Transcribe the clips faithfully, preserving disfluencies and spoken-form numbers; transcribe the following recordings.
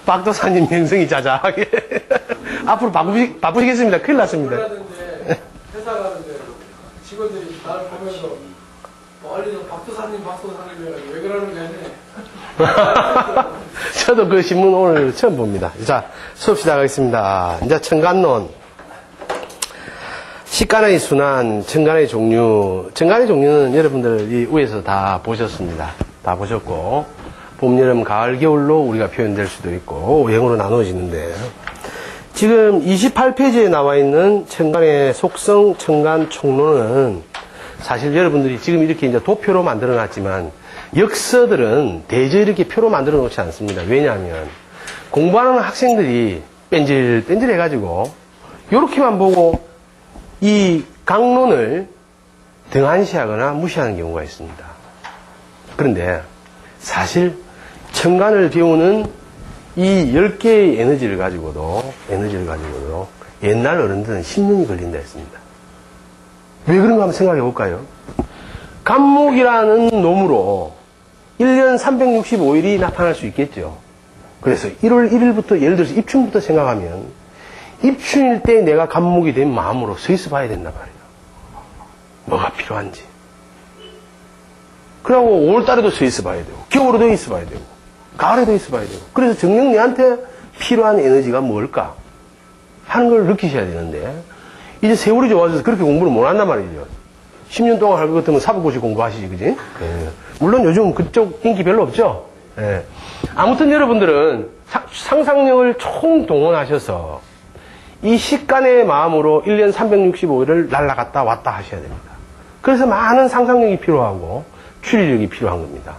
박도사님 명성이 자자하게. 앞으로 바쁘시, 바쁘시겠습니다. 큰일 났습니다. 몰랐는데 회사 가는데 직원들이 나를 보면서 멀리 좀 박도사님 박도사님 해가지고 왜 그러는 거야? 저도 그 신문 오늘 처음 봅니다. 자, 수업 시작하겠습니다. 이제 청간론. 식간의 순환, 청간의 종류. 청간의 종류는 여러분들 이 위에서 다 보셨습니다. 다 보셨고, 봄, 여름, 가을, 겨울로 우리가 표현될 수도 있고, 오행으로 나누어지는데, 지금 이십팔 페이지에 나와 있는 청간의 속성, 청간, 총론은 사실 여러분들이 지금 이렇게 이제 도표로 만들어 놨지만, 역서들은 대저 이렇게 표로 만들어 놓지 않습니다. 왜냐하면, 공부하는 학생들이 뺀질, 뺀질 해가지고, 요렇게만 보고, 이 강론을 등한시하거나 무시하는 경우가 있습니다. 그런데 사실 청간을 배우는 이 열 개의 에너지를 가지고도 에너지를 가지고도 옛날 어른들은 십 년이 걸린다 했습니다. 왜 그런가 한번 생각해 볼까요? 간목이라는 놈으로 일 년 삼백육십오 일이 나타날 수 있겠죠. 그래서 일월 일 일부터 예를 들어서 입춘부터 생각하면 입춘일 때 내가 간목이 된 마음으로 서 있어 봐야 된단 말이에요. 뭐가 필요한지. 그리고 오월달에도 서 있어 봐야 되고, 겨울에도 있어 봐야 되고, 가을에도 있어 봐야 되고. 그래서 정녕 내한테 필요한 에너지가 뭘까? 하는 걸 느끼셔야 되는데, 이제 세월이 좋아져서 그렇게 공부를 못 한단 말이죠. 십 년 동안 할 것 같으면 사법고시 공부하시지, 그지? 예. 물론 요즘 그쪽 인기 별로 없죠? 예. 아무튼 여러분들은 사, 상상력을 총동원하셔서 이 식간의 마음으로 일 년 삼백육십오 일을 날아갔다 왔다 하셔야 됩니다. 그래서 많은 상상력이 필요하고 추리력이 필요한 겁니다.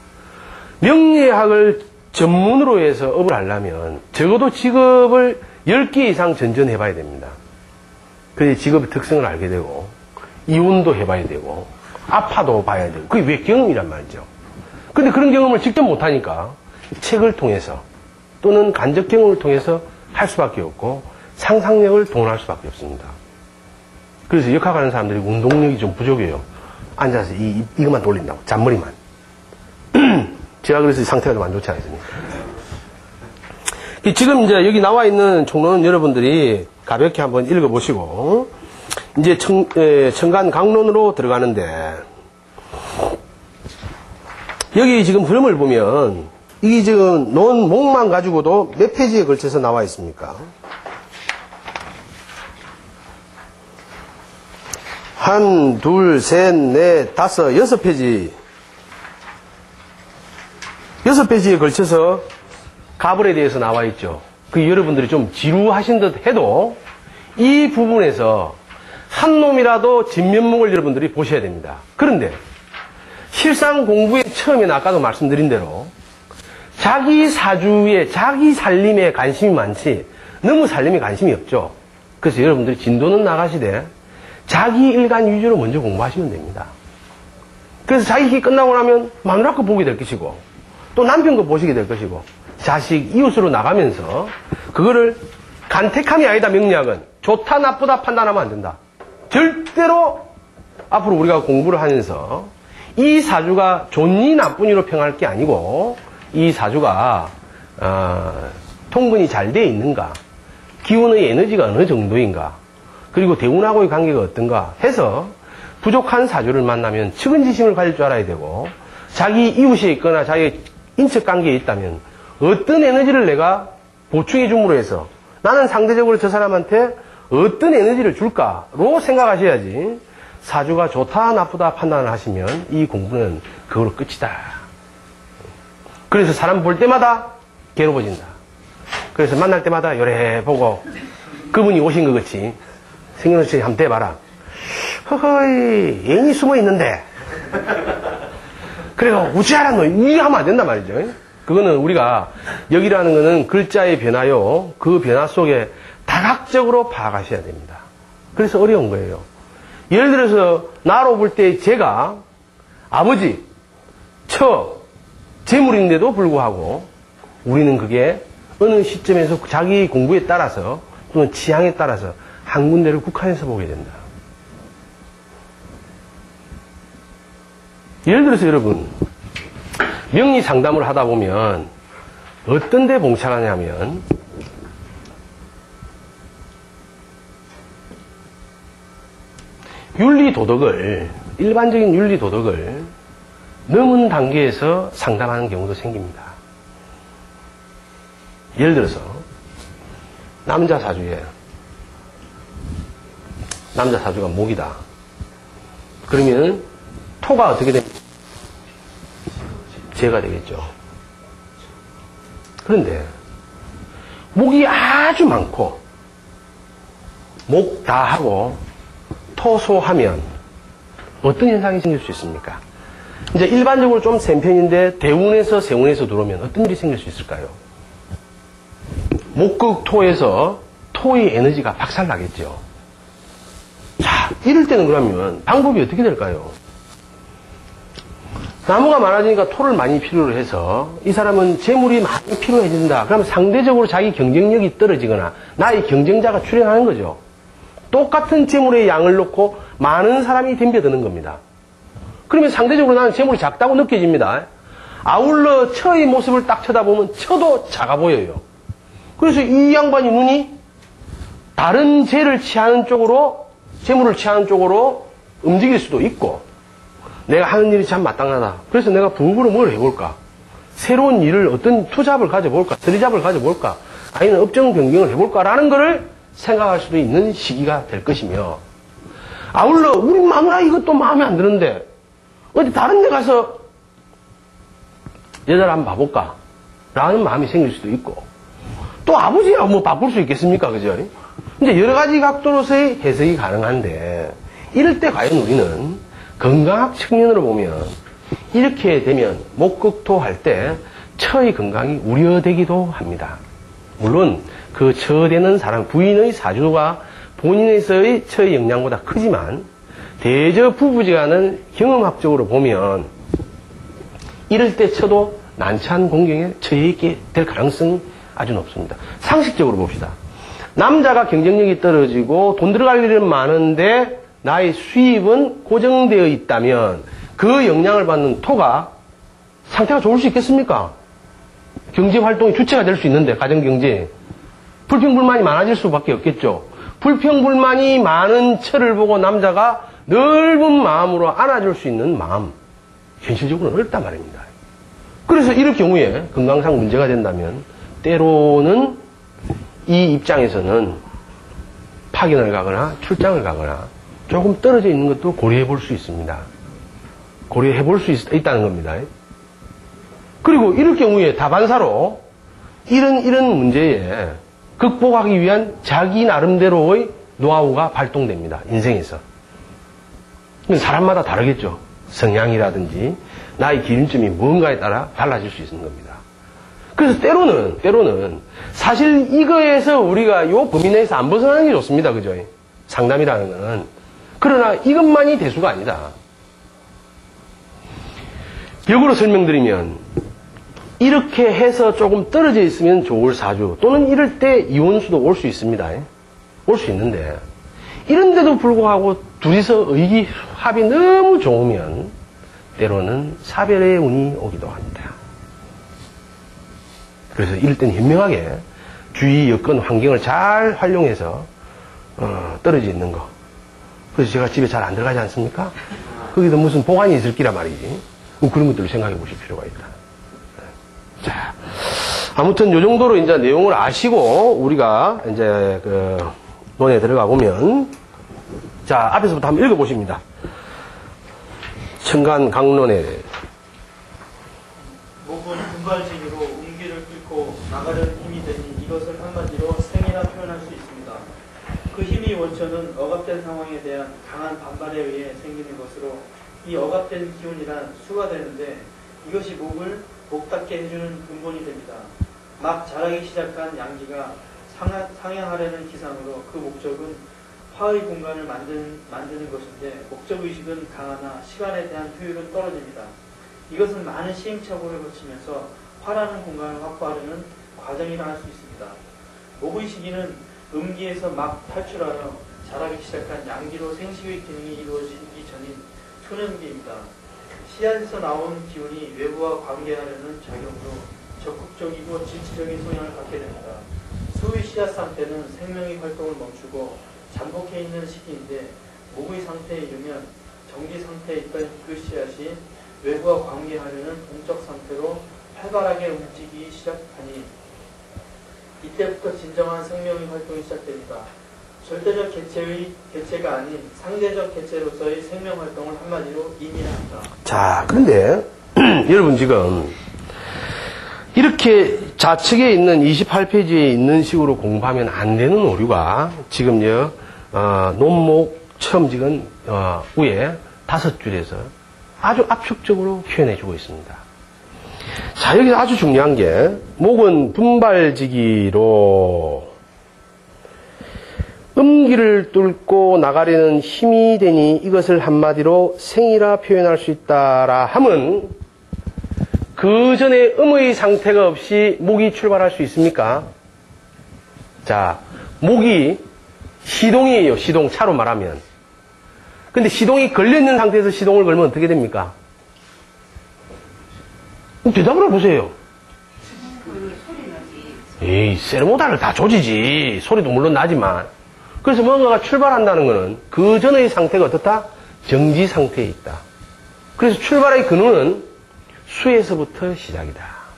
명리학을 전문으로 해서 업을 하려면 적어도 직업을 열 개 이상 전전해 봐야 됩니다. 그래야 직업의 특성을 알게 되고 이혼도 해봐야 되고 아파도 봐야 되고 그게 왜 경험이란 말이죠. 근데 그런 경험을 직접 못하니까 책을 통해서 또는 간접 경험을 통해서 할 수밖에 없고 상상력을 동원할 수밖에 없습니다. 그래서 역학하는 사람들이 운동력이 좀 부족해요. 앉아서 이, 이, 이것만 돌린다고. 잔머리만. 제가 그래서 상태가 좀 안 좋지 않습니까? 지금 이제 여기 나와 있는 총론은 여러분들이 가볍게 한번 읽어보시고, 이제 청, 에, 청간 강론으로 들어가는데, 여기 지금 흐름을 보면, 이게 지금 논 목만 가지고도 몇 페이지에 걸쳐서 나와 있습니까? 한, 둘, 셋, 넷, 다섯, 여섯 페이지. 여섯 페이지에 걸쳐서 가불에 대해서 나와 있죠. 그 여러분들이 좀 지루하신 듯 해도 이 부분에서 한 놈이라도 진면목을 여러분들이 보셔야 됩니다. 그런데 실상 공부의 처음에 아까도 말씀드린 대로 자기 사주에 자기 살림에 관심이 많지 너무 살림에 관심이 없죠. 그래서 여러분들이 진도는 나가시되 자기 일간 위주로 먼저 공부하시면 됩니다. 그래서 자기 기 끝나고 나면 마누라 거 보게 될 것이고 또 남편 거 보시게 될 것이고 자식, 이웃으로 나가면서 그거를 간택함이 아니다. 명리학은 좋다 나쁘다 판단하면 안 된다. 절대로 앞으로 우리가 공부를 하면서 이 사주가 좋니 나쁘니로 평할 게 아니고 이 사주가 어, 통근이 잘 돼 있는가, 기운의 에너지가 어느 정도인가, 그리고 대운하고의 관계가 어떤가 해서 부족한 사주를 만나면 측은지심을 가질 줄 알아야 되고 자기 이웃에 있거나 자기 인척관계에 있다면 어떤 에너지를 내가 보충해 줌으로 해서 나는 상대적으로 저 사람한테 어떤 에너지를 줄까로 생각하셔야지 사주가 좋다 나쁘다 판단을 하시면 이 공부는 그걸로 끝이다. 그래서 사람 볼 때마다 괴로워진다. 그래서 만날 때마다 요래 보고 그분이 오신 것 같이 생겨놓지 한번 대봐라. 허허이 애인이 숨어 있는데 그래서 우지하라 너 이게 하면 안 된단 말이죠. 그거는 우리가 여기라는 거는 글자의 변화요. 그 변화 속에 다각적으로 파악하셔야 됩니다. 그래서 어려운 거예요. 예를 들어서 나로 볼 때 제가 아버지, 처, 재물인데도 불구하고 우리는 그게 어느 시점에서 자기 공부에 따라서 또는 취향에 따라서 한 군데를 국한해서 보게 된다. 예를 들어서 여러분 명리 상담을 하다 보면 어떤 데 봉착하냐면 윤리 도덕을 일반적인 윤리 도덕을 넘은 단계에서 상담하는 경우도 생깁니다. 예를 들어서 남자 사주에 남자 사주가 목이다. 그러면 토가 어떻게 됩니까? 재가 되겠죠. 그런데 목이 아주 많고 목 다 하고 토소하면 어떤 현상이 생길 수 있습니까? 이제 일반적으로 좀 센 편인데 대운에서 세운에서 들어오면 어떤 일이 생길 수 있을까요? 목극토에서 토의 에너지가 박살나겠죠. 자, 이럴 때는 그러면 방법이 어떻게 될까요? 나무가 많아지니까 토를 많이 필요로 해서 이 사람은 재물이 많이 필요해진다. 그러면 상대적으로 자기 경쟁력이 떨어지거나 나의 경쟁자가 출현하는 거죠. 똑같은 재물의 양을 놓고 많은 사람이 덤벼드는 겁니다. 그러면 상대적으로 나는 재물이 작다고 느껴집니다. 아울러 처의 모습을 딱 쳐다보면 처도 작아 보여요. 그래서 이 양반이 눈이 다른 재를 취하는 쪽으로, 재물을 취하는 쪽으로 움직일 수도 있고, 내가 하는 일이 참 마땅하다. 그래서 내가 부부로 뭘 해볼까? 새로운 일을, 어떤 투잡을 가져볼까? 서리잡을 가져볼까? 아니면 업종 변경을 해볼까라는 것을 생각할 수도 있는 시기가 될 것이며, 아울러 우리 마누라 이것도 마음에 안 드는데 어디 다른 데 가서 여자를 한번 봐볼까? 라는 마음이 생길 수도 있고, 또 아버지야 뭐 바꿀 수 있겠습니까? 그죠? 이제 여러 가지 각도로서의 해석이 가능한데, 이럴 때 과연 우리는 건강학 측면으로 보면 이렇게 되면 목극토 할 때 처의 건강이 우려되기도 합니다. 물론 그 처되는 사람, 부인의 사주가 본인에서의 처의 영향보다 크지만 대저 부부지간은 경험학적으로 보면 이럴 때 처도 난처한 공경에 처해 있게 될 가능성이 아주 높습니다. 상식적으로 봅시다. 남자가 경쟁력이 떨어지고 돈 들어갈 일은 많은데 나의 수입은 고정되어 있다면 그 영향을 받는 토가 상태가 좋을 수 있겠습니까? 경제활동의 주체가 될 수 있는데, 가정경제. 불평불만이 많아질 수밖에 없겠죠. 불평불만이 많은 처를 보고 남자가 넓은 마음으로 안아줄 수 있는 마음, 현실적으로는 어렵단 말입니다. 그래서 이럴 경우에 건강상 문제가 된다면 때로는 이 입장에서는 파견을 가거나 출장을 가거나 조금 떨어져 있는 것도 고려해 볼 수 있습니다. 고려해 볼 수 있다는 겁니다. 그리고 이럴 경우에 다반사로 이런 이런 문제에 극복하기 위한 자기 나름대로의 노하우가 발동됩니다. 인생에서. 사람마다 다르겠죠. 성향이라든지 나의 기준점이 뭔가에 따라 달라질 수 있는 겁니다. 그래서 때로는 때로는 사실 이거에서 우리가 요 범위 내에서 안 벗어나는 게 좋습니다. 그죠? 상담이라는 거는. 그러나 이것만이 대수가 아니다. 역으로 설명드리면 이렇게 해서 조금 떨어져 있으면 좋을 사주, 또는 이럴 때 이혼수도 올 수 있습니다. 올 수 있는데 이런데도 불구하고 둘이서 의기 합이 너무 좋으면 때로는 사별의 운이 오기도 합니다. 그래서 이럴 때는 현명하게 주위 여건 환경을 잘 활용해서 어, 떨어져 있는 거. 그래서 제가 집에 잘 안 들어가지 않습니까? 거기도 무슨 보관이 있을 기라 말이지. 그런 것들을 생각해 보실 필요가 있다. 자, 아무튼 요 정도로 이제 내용을 아시고 우리가 이제 그 논에 들어가 보면, 자, 앞에서부터 한번 읽어 보십니다. 천간 강론에 목은 분발지기로 운기를 뚫고 나가려는 힘이 되니 이것을 한마디로 생이라 표현할 수 있습니다. 그 힘이 원천은 억압된 상황에 대한 강한 반발에 의해 생기는 것으로, 이 억압된 기운이란 수가 되는데 이것이 목을 목답게 해주는 근본이 됩니다. 막 자라기 시작한 양기가 상하, 상향하려는 기상으로 그 목적은 화의 공간을 만드는, 만드는 것인데, 목적의식은 강하나 시간에 대한 효율은 떨어집니다. 이것은 많은 시행착오를 거치면서 화라는 공간을 확보하려는 과정이라 할 수 있습니다. 목의 시기는 음기에서 막 탈출하여 자라기 시작한 양기로 생식의 기능이 이루어지기 전인 초년기입니다. 씨앗에서 나온 기운이 외부와 관계하려는 작용으로 적극적이고 지치적인 성향을 갖게 됩니다. 수의 씨앗 상태는 생명의 활동을 멈추고 잠복해 있는 시기인데 목의 상태에 이르면 정지 상태에 있던 그 씨앗이 외부와 관계하려는 동적 상태로 활발하게 움직이기 시작하니 이때부터 진정한 생명의 활동이 시작됩니다. 절대적 개체의 개체가 아닌 상대적 개체로서의 생명 활동을 한마디로 인이합니다. 자, 그런데 여러분 지금 이렇게 좌측에 있는 이십팔 페이지에 있는 식으로 공부하면 안 되는 오류가 지금요 어, 논목 처음 지금 어, 위에 다섯 줄에서 아주 압축적으로 표현해주고 있습니다. 자, 여기서 아주 중요한 게 목은 분발지기로 음기를 뚫고 나가려는 힘이 되니 이것을 한마디로 생이라 표현할 수 있다라 함은 그 전에 음의 상태가 없이 목이 출발할 수 있습니까? 자, 목이 시동이에요. 시동, 차로 말하면. 근데 시동이 걸려있는 상태에서 시동을 걸면 어떻게 됩니까? 대답을 해보세요. 에이, 세르모다를 다 조지지. 소리도 물론 나지만. 그래서 뭔가가 출발한다는 것은 그 전의 상태가 어떻다? 정지 상태에 있다. 그래서 출발의 근원은 수에서부터 시작이다.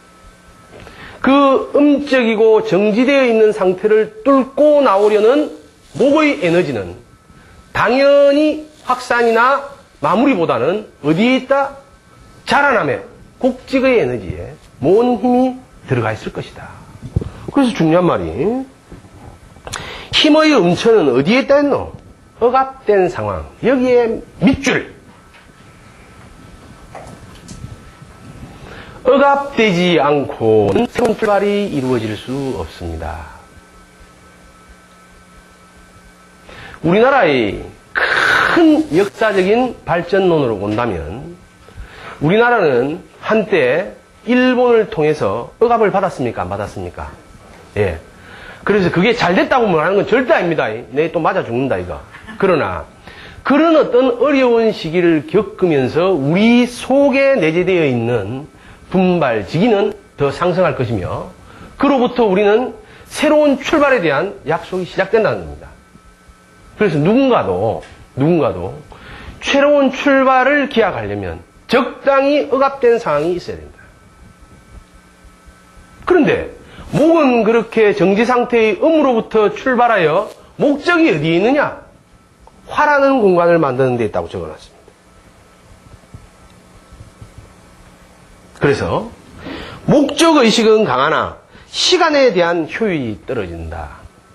그 음적이고 정지되어 있는 상태를 뚫고 나오려는 목의 에너지는 당연히 확산이나 마무리보다는 어디에 있다? 자라남에 곡직의 에너지에 모은 힘이 들어가 있을 것이다. 그래서 중요한 말이 힘의 음처는 어디에 있다 했노? 억압된 상황. 여기에 밑줄. 억압되지 않고는 새로운 출발이 이루어질 수 없습니다. 우리나라의 큰 역사적인 발전론으로 본다면 우리나라는 한때 일본을 통해서 억압을 받았습니까? 안 받았습니까? 예. 그래서 그게 잘 됐다고 말하는 건 절대 아닙니다. 내 또 맞아 죽는다 이거. 그러나 그런 어떤 어려운 시기를 겪으면서 우리 속에 내재되어 있는 분발지기는 더 상승할 것이며 그로부터 우리는 새로운 출발에 대한 약속이 시작된다는 겁니다. 그래서 누군가도 누군가도 새로운 출발을 기약하려면 적당히 억압된 상황이 있어야 됩니다. 그런데 목은 그렇게 정지 상태의 음으로부터 출발하여 목적이 어디에 있느냐? 화라는 공간을 만드는 데 있다고 적어놨습니다. 그래서 목적의식은 강하나 시간에 대한 효율이 떨어진다.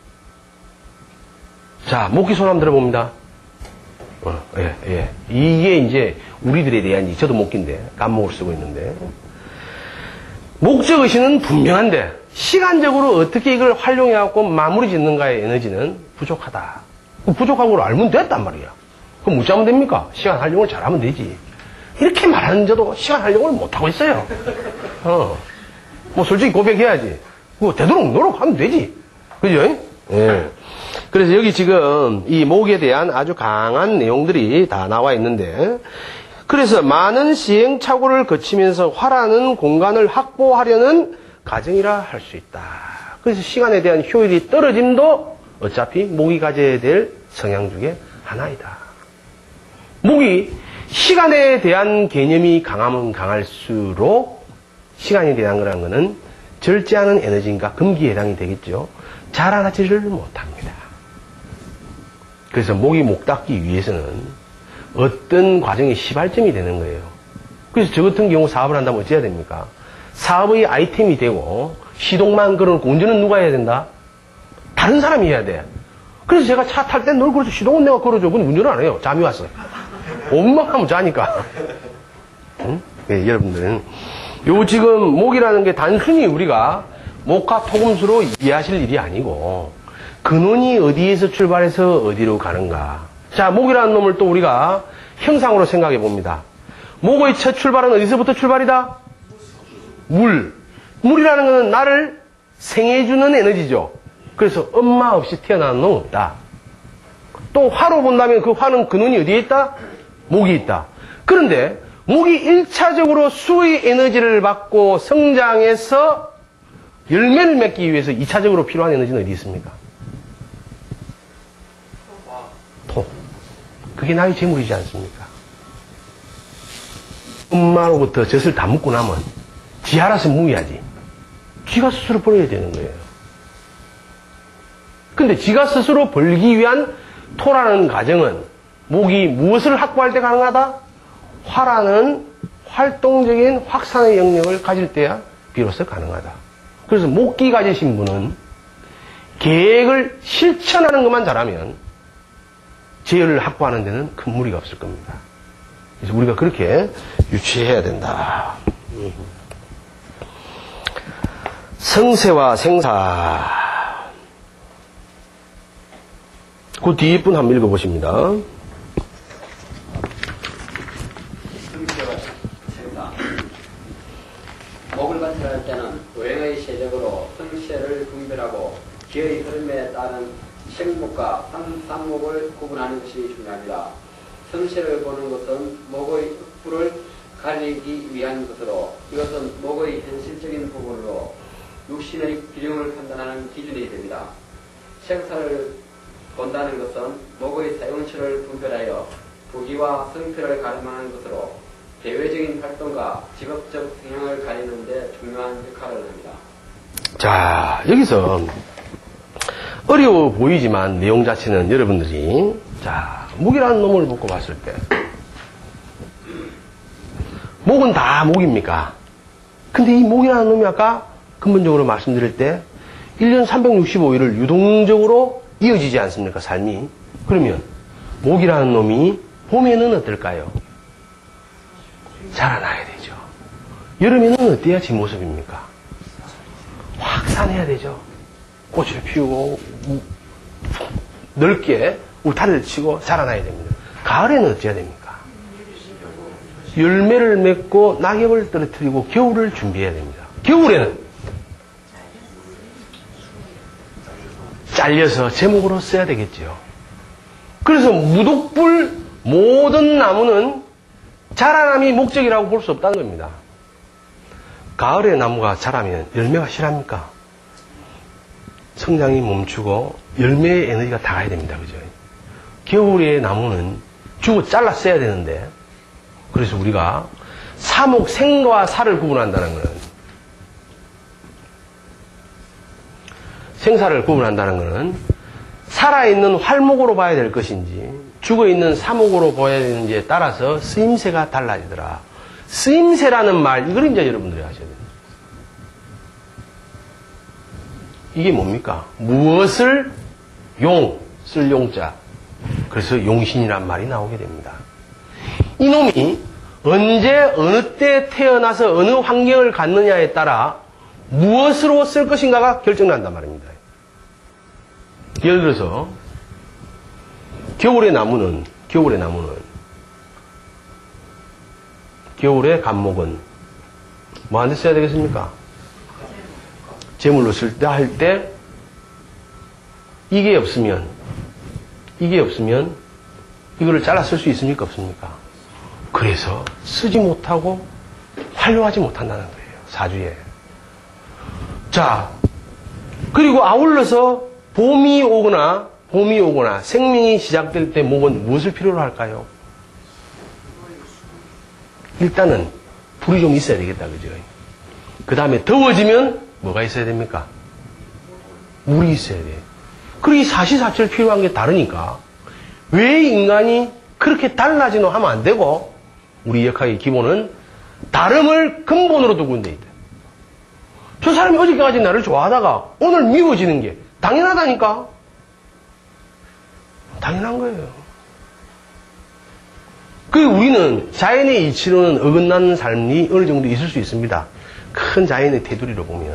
자, 목기 손 한번 들어봅니다. 어, 예, 예. 이게 이제 우리들에 대한, 저도 목기인데, 간목을 쓰고 있는데. 목적의식은 분명한데, 시간적으로 어떻게 이걸 활용해갖고 마무리 짓는가의 에너지는 부족하다. 부족한 걸 알면 됐단 말이야. 그럼 묻자면 됩니까? 시간 활용을 잘하면 되지. 이렇게 말하는 저도 시간 활용을 못하고 있어요. 어. 뭐 솔직히 고백해야지. 뭐 되도록 노력하면 되지. 그죠? 예. 그래서 여기 지금 이 목에 대한 아주 강한 내용들이 다 나와 있는데, 그래서 많은 시행착오를 거치면서 화라는 공간을 확보하려는 과정이라 할 수 있다. 그래서 시간에 대한 효율이 떨어짐도 어차피 목이 가져야 될 성향 중에 하나이다. 목이 시간에 대한 개념이 강하면 강할수록 시간에 대한 거라는 것은 절제하는 에너지인가 금기에 해당이 되겠죠. 자라나지를 못합니다. 그래서 목이 목 닦기 위해서는 어떤 과정이 시발점이 되는 거예요. 그래서 저 같은 경우 사업을 한다면 어찌해야 됩니까? 사업의 아이템이 되고 시동만 걸어놓고 운전은 누가 해야 된다? 다른 사람이 해야 돼. 그래서 제가 차 탈 땐 널 걸어줘. 시동은 내가 걸어줘. 근데 운전을 안 해요. 잠이 왔어. 오 분만 하면 자니까. 응? 네, 여러분들은 요 지금 목이라는 게 단순히 우리가 목화 토금수로 이해하실 일이 아니고 근원이 어디에서 출발해서 어디로 가는가. 자, 목이라는 놈을 또 우리가 형상으로 생각해 봅니다. 목의 첫 출발은 어디서부터 출발이다? 물. 물이라는 것은 나를 생해주는 에너지죠. 그래서 엄마 없이 태어나는 놈 없다. 또 화로 본다면 그 화는 근원이 어디에 있다? 목이 있다. 그런데 목이 일 차적으로 수의 에너지를 받고 성장해서 열매를 맺기 위해서 이 차적으로 필요한 에너지는 어디 있습니까? 토. 그게 나의 재물이지 않습니까? 엄마로부터 젖을 다 먹고 나면 지 알아서 무야지. 지가 스스로 벌어야 되는 거예요. 근데 지가 스스로 벌기 위한 토라는 과정은 목이 무엇을 확보할 때 가능하다? 화라는 활동적인 확산의 영역을 가질 때야 비로소 가능하다. 그래서 목기 가지신 분은 계획을 실천하는 것만 잘하면 재열을 확보하는 데는 큰 무리가 없을 겁니다. 그래서 우리가 그렇게 유치해야 된다. 성세와 생사. 그 뒤에 분 한번 읽어보십니다. 성세와 생사. 목을 관찰할 때는 도행의 세력으로 성세를 분별하고 기의 흐름에 따른 생목과 산목을 구분하는 것이 중요합니다. 성세를 보는 것은 목의 흙불을 가리기 위한 것으로 이것은 목의 현실적인 부분으로 육신의 기능을 판단하는 기준이 됩니다. 생사를 본다는 것은 목의 사용처를 분별하여 부기와 성패를 가늠하는 것으로 대외적인 활동과 직업적 성향을 가리는 데 중요한 역할을 합니다. 자, 여기서 어려워 보이지만 내용 자체는 여러분들이 자, 목이라는 놈을 놓고 봤을 때 목은 다 목입니까? 근데 이 목이라는 놈이 아까 근본적으로 말씀드릴 때 일 년 삼백육십오 일을 유동적으로 이어지지 않습니까? 삶이. 그러면 목이라는 놈이 봄에는 어떨까요? 자라나야 되죠. 여름에는 어때야 지 모습입니까? 확산해야 되죠. 꽃을 피우고 넓게 울타리를 치고 자라나야 됩니다. 가을에는 어찌해야 됩니까? 열매를 맺고 낙엽을 떨어뜨리고 겨울을 준비해야 됩니다. 겨울에는 잘려서 제목으로 써야 되겠죠. 그래서 무독불 모든 나무는 자라남이 목적이라고 볼 수 없다는 겁니다. 가을에 나무가 자라면 열매가 실합니까? 성장이 멈추고 열매의 에너지가 다 가야 됩니다. 그죠? 겨울에 나무는 주고 잘라 써야 되는데, 그래서 우리가 사목, 생과 사를 구분한다는 것은, 생사를 구분한다는 것은 살아있는 활목으로 봐야 될 것인지 죽어있는 사목으로 봐야 되는지에 따라서 쓰임새가 달라지더라. 쓰임새라는 말, 이걸 이제 여러분들이 하셔야 됩니다. 이게 뭡니까? 무엇을 용, 쓸 용자. 그래서 용신이란 말이 나오게 됩니다. 이놈이 언제 어느 때 태어나서 어느 환경을 갖느냐에 따라 무엇으로 쓸 것인가가 결정난단 말입니다. 예를 들어서 겨울의 나무는 겨울의 나무는 겨울의 감목은 뭐하는 데 써야 되겠습니까? 제물로 쓸 때 할 때 이게 없으면 이게 없으면 이거를 잘라 쓸 수 있습니까? 없습니까? 그래서 쓰지 못하고 활용하지 못한다는 거예요. 사주에. 자, 그리고 아울러서 봄이 오거나 봄이 오거나 생명이 시작될 때 목은 무엇을 필요로 할까요? 일단은 불이 좀 있어야 되겠다. 그죠? 그 다음에 더워지면 뭐가 있어야 됩니까? 물이 있어야 돼. 그리고 이 사시사철 필요한 게 다르니까 왜 인간이 그렇게 달라지노 하면 안 되고 우리 역학의 기본은 다름을 근본으로 두고 있는 데 있다. 저 사람이 어저께까지 나를 좋아하다가 오늘 미워지는 게 당연하다니까. 당연한 거예요. 그 우리는 자연의 이치로는 어긋나는 삶이 어느 정도 있을 수 있습니다. 큰 자연의 테두리로 보면.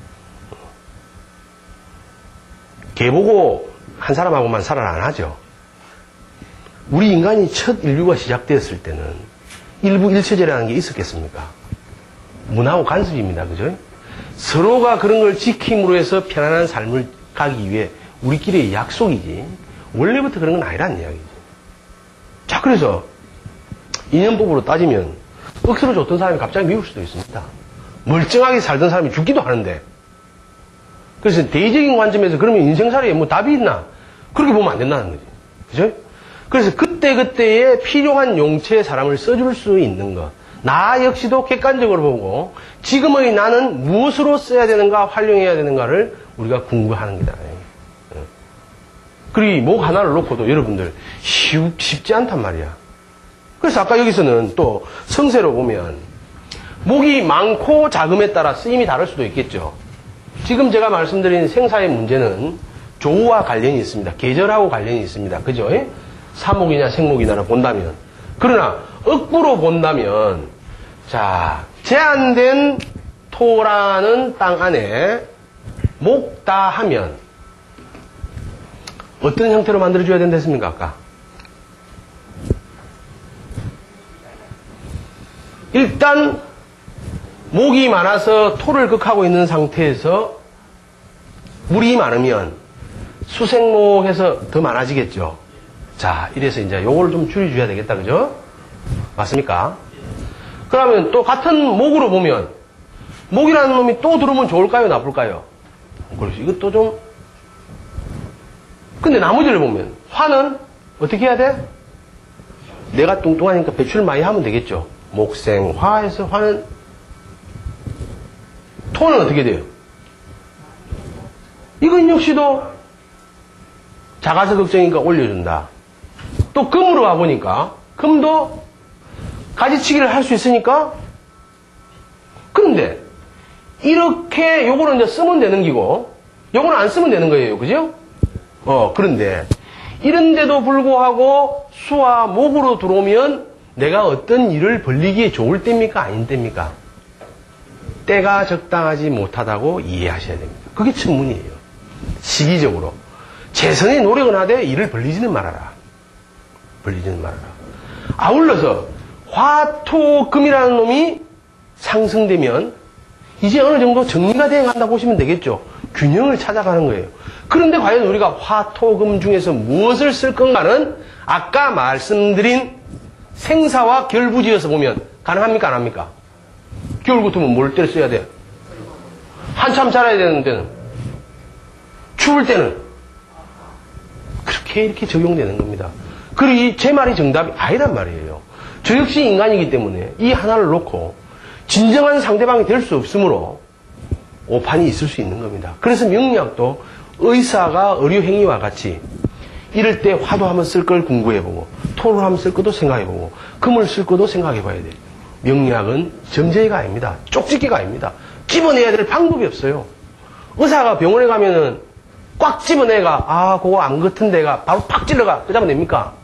개 보고 한 사람하고만 살아라 안 하죠. 우리 인간이 첫 인류가 시작되었을 때는 일부 일체제라는 게 있었겠습니까? 문하고 간섭입니다. 그죠? 서로가 그런 걸 지킴으로 해서 편안한 삶을 가기 위해 우리끼리의 약속이지 원래부터 그런 건 아니라는 이야기지. 자, 그래서 인연법으로 따지면 억수로 좋던 사람이 갑자기 미울 수도 있습니다. 멀쩡하게 살던 사람이 죽기도 하는데. 그래서 대의적인 관점에서 그러면 인생살이에 뭐 답이 있나? 그렇게 보면 안 된다는 거지. 그죠? 그래서 그때그때에 필요한 용체의 사람을 써줄 수 있는 것. 나 역시도 객관적으로 보고 지금의 나는 무엇으로 써야 되는가, 활용해야 되는가를 우리가 궁금해하는 거다. 그리고 목 하나를 놓고도 여러분들 쉽, 쉽지 않단 말이야. 그래서 아까 여기서는 또 성세로 보면 목이 많고 작음에 따라 쓰임이 다를 수도 있겠죠. 지금 제가 말씀드린 생사의 문제는 조우와 관련이 있습니다. 계절하고 관련이 있습니다. 그죠? 사목이냐 생목이냐를 본다면. 그러나 억부로 본다면 자, 제한된 토라는 땅 안에 목다 하면 어떤 형태로 만들어줘야 된다 했습니까? 아까 일단 목이 많아서 토를 극하고 있는 상태에서 물이 많으면 수생목해서 더 많아지겠죠. 자, 이래서 이제 요걸 좀 줄여줘야 되겠다. 그죠? 맞습니까? 그러면 또 같은 목으로 보면 목이라는 놈이 또 들어오면 좋을까요? 나쁠까요? 그렇죠. 이것도 좀. 근데 나머지를 보면 화는 어떻게 해야 돼? 내가 뚱뚱하니까 배출 많이 하면 되겠죠. 목생, 화해서 화는 토는 어떻게 돼요? 이건 역시도 작아서 걱정이니까 올려준다. 또 금으로 가보니까 금도 가지치기를 할 수 있으니까. 그런데 이렇게 요거는 이제 쓰면 되는 기고 요거는 안 쓰면 되는 거예요. 그죠? 어, 그런데 이런데도 불구하고 수와 목으로 들어오면 내가 어떤 일을 벌리기에 좋을 때입니까? 아닌 때입니까? 때가 적당하지 못하다고 이해하셔야 됩니다. 그게 천문이에요. 시기적으로. 최선의 노력은 하되 일을 벌리지는 말아라. 벌리지는 말아라. 아울러서 화토금이라는 놈이 상승되면 이제 어느 정도 정리가 되어간다 보시면 되겠죠. 균형을 찾아가는 거예요. 그런데 과연 우리가 화토금 중에서 무엇을 쓸 건가는 아까 말씀드린 생사와 결부지어서 보면 가능합니까? 안 합니까? 겨울 같으면 뭘 때를 써야 돼? 한참 자라야 되는 데는, 추울 때는 그렇게 이렇게 적용되는 겁니다. 그리고 제 말이 정답이 아니란 말이에요. 저 역시 인간이기 때문에 이 하나를 놓고 진정한 상대방이 될 수 없으므로 오판이 있을 수 있는 겁니다. 그래서 명리학도 의사가 의료행위와 같이 이럴 때 화도 한번 쓸 걸 궁구해보고 토를 한번 쓸 것도 생각해보고 금을 쓸 것도 생각해봐야 돼요. 명리학은 점쟁이가 아닙니다. 쪽집기가 아닙니다. 집어내야 될 방법이 없어요. 의사가 병원에 가면은 꽉 집어내가 아 그거 안 같은 데가 바로 팍 찔러가 그 잡아냅니까?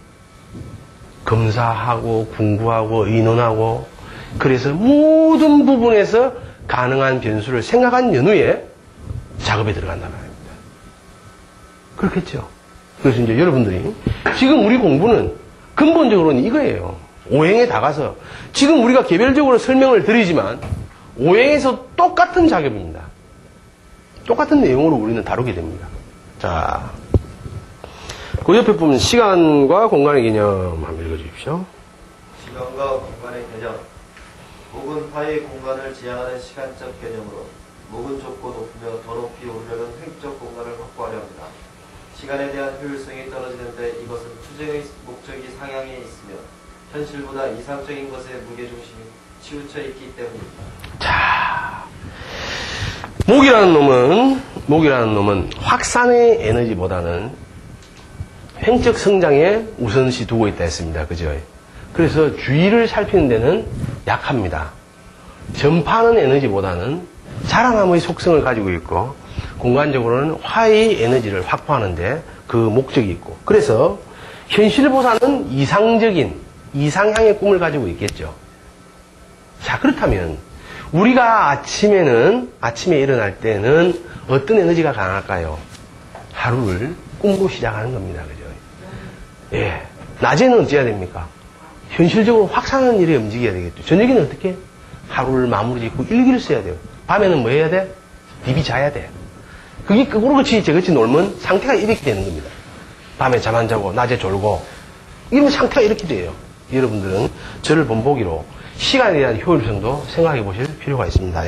검사하고 궁구하고 의논하고 그래서 모든 부분에서 가능한 변수를 생각한 연후에 작업에 들어간단 말입니다. 그렇겠죠. 그래서 이제 여러분들이 지금 우리 공부는 근본적으로는 이거예요. 오행에 다가서 지금 우리가 개별적으로 설명을 드리지만 오행에서 똑같은 작업입니다. 똑같은 내용으로 우리는 다루게 됩니다. 자, 그 옆에 보면 시간과 공간의 개념 한번 읽어주십시오. 시간과 공간의 개념. 목은 파의 공간을 지향하는 시간적 개념으로 목은 좁고 높으며 더 높이 오르려는 횡적 공간을 확보하려 합니다. 시간에 대한 효율성이 떨어지는데 이것은 투쟁의 목적이 상향에 있으며 현실보다 이상적인 것에 무게중심이 치우쳐 있기 때문입니다. 자, 목이라는 놈은 목이라는 놈은 확산의 에너지보다는 횡적 성장에 우선시 두고 있다 했습니다. 그죠? 그래서 주위를 살피는 데는 약합니다. 전파하는 에너지보다는 자라남의 속성을 가지고 있고 공간적으로는 화의 에너지를 확보하는데 그 목적이 있고 그래서 현실보다는 이상적인 이상향의 꿈을 가지고 있겠죠. 자, 그렇다면 우리가 아침에는 아침에 일어날 때는 어떤 에너지가 강할까요? 하루를 꿈으로 시작하는 겁니다. 그죠? 예. 낮에는 어찌해야 됩니까? 현실적으로 확산하는 일에 움직여야 되겠죠. 저녁에는 어떻게? 하루를 마무리 짓고 일기를 써야 돼요. 밤에는 뭐 해야 돼? 디비 자야 돼. 그게 그렇지 저같이 놀면 상태가 이렇게 되는 겁니다. 밤에 잠 안 자고 낮에 졸고 이러면 상태가 이렇게 돼요. 여러분들은 저를 본보기로 시간에 대한 효율성도 생각해 보실 필요가 있습니다.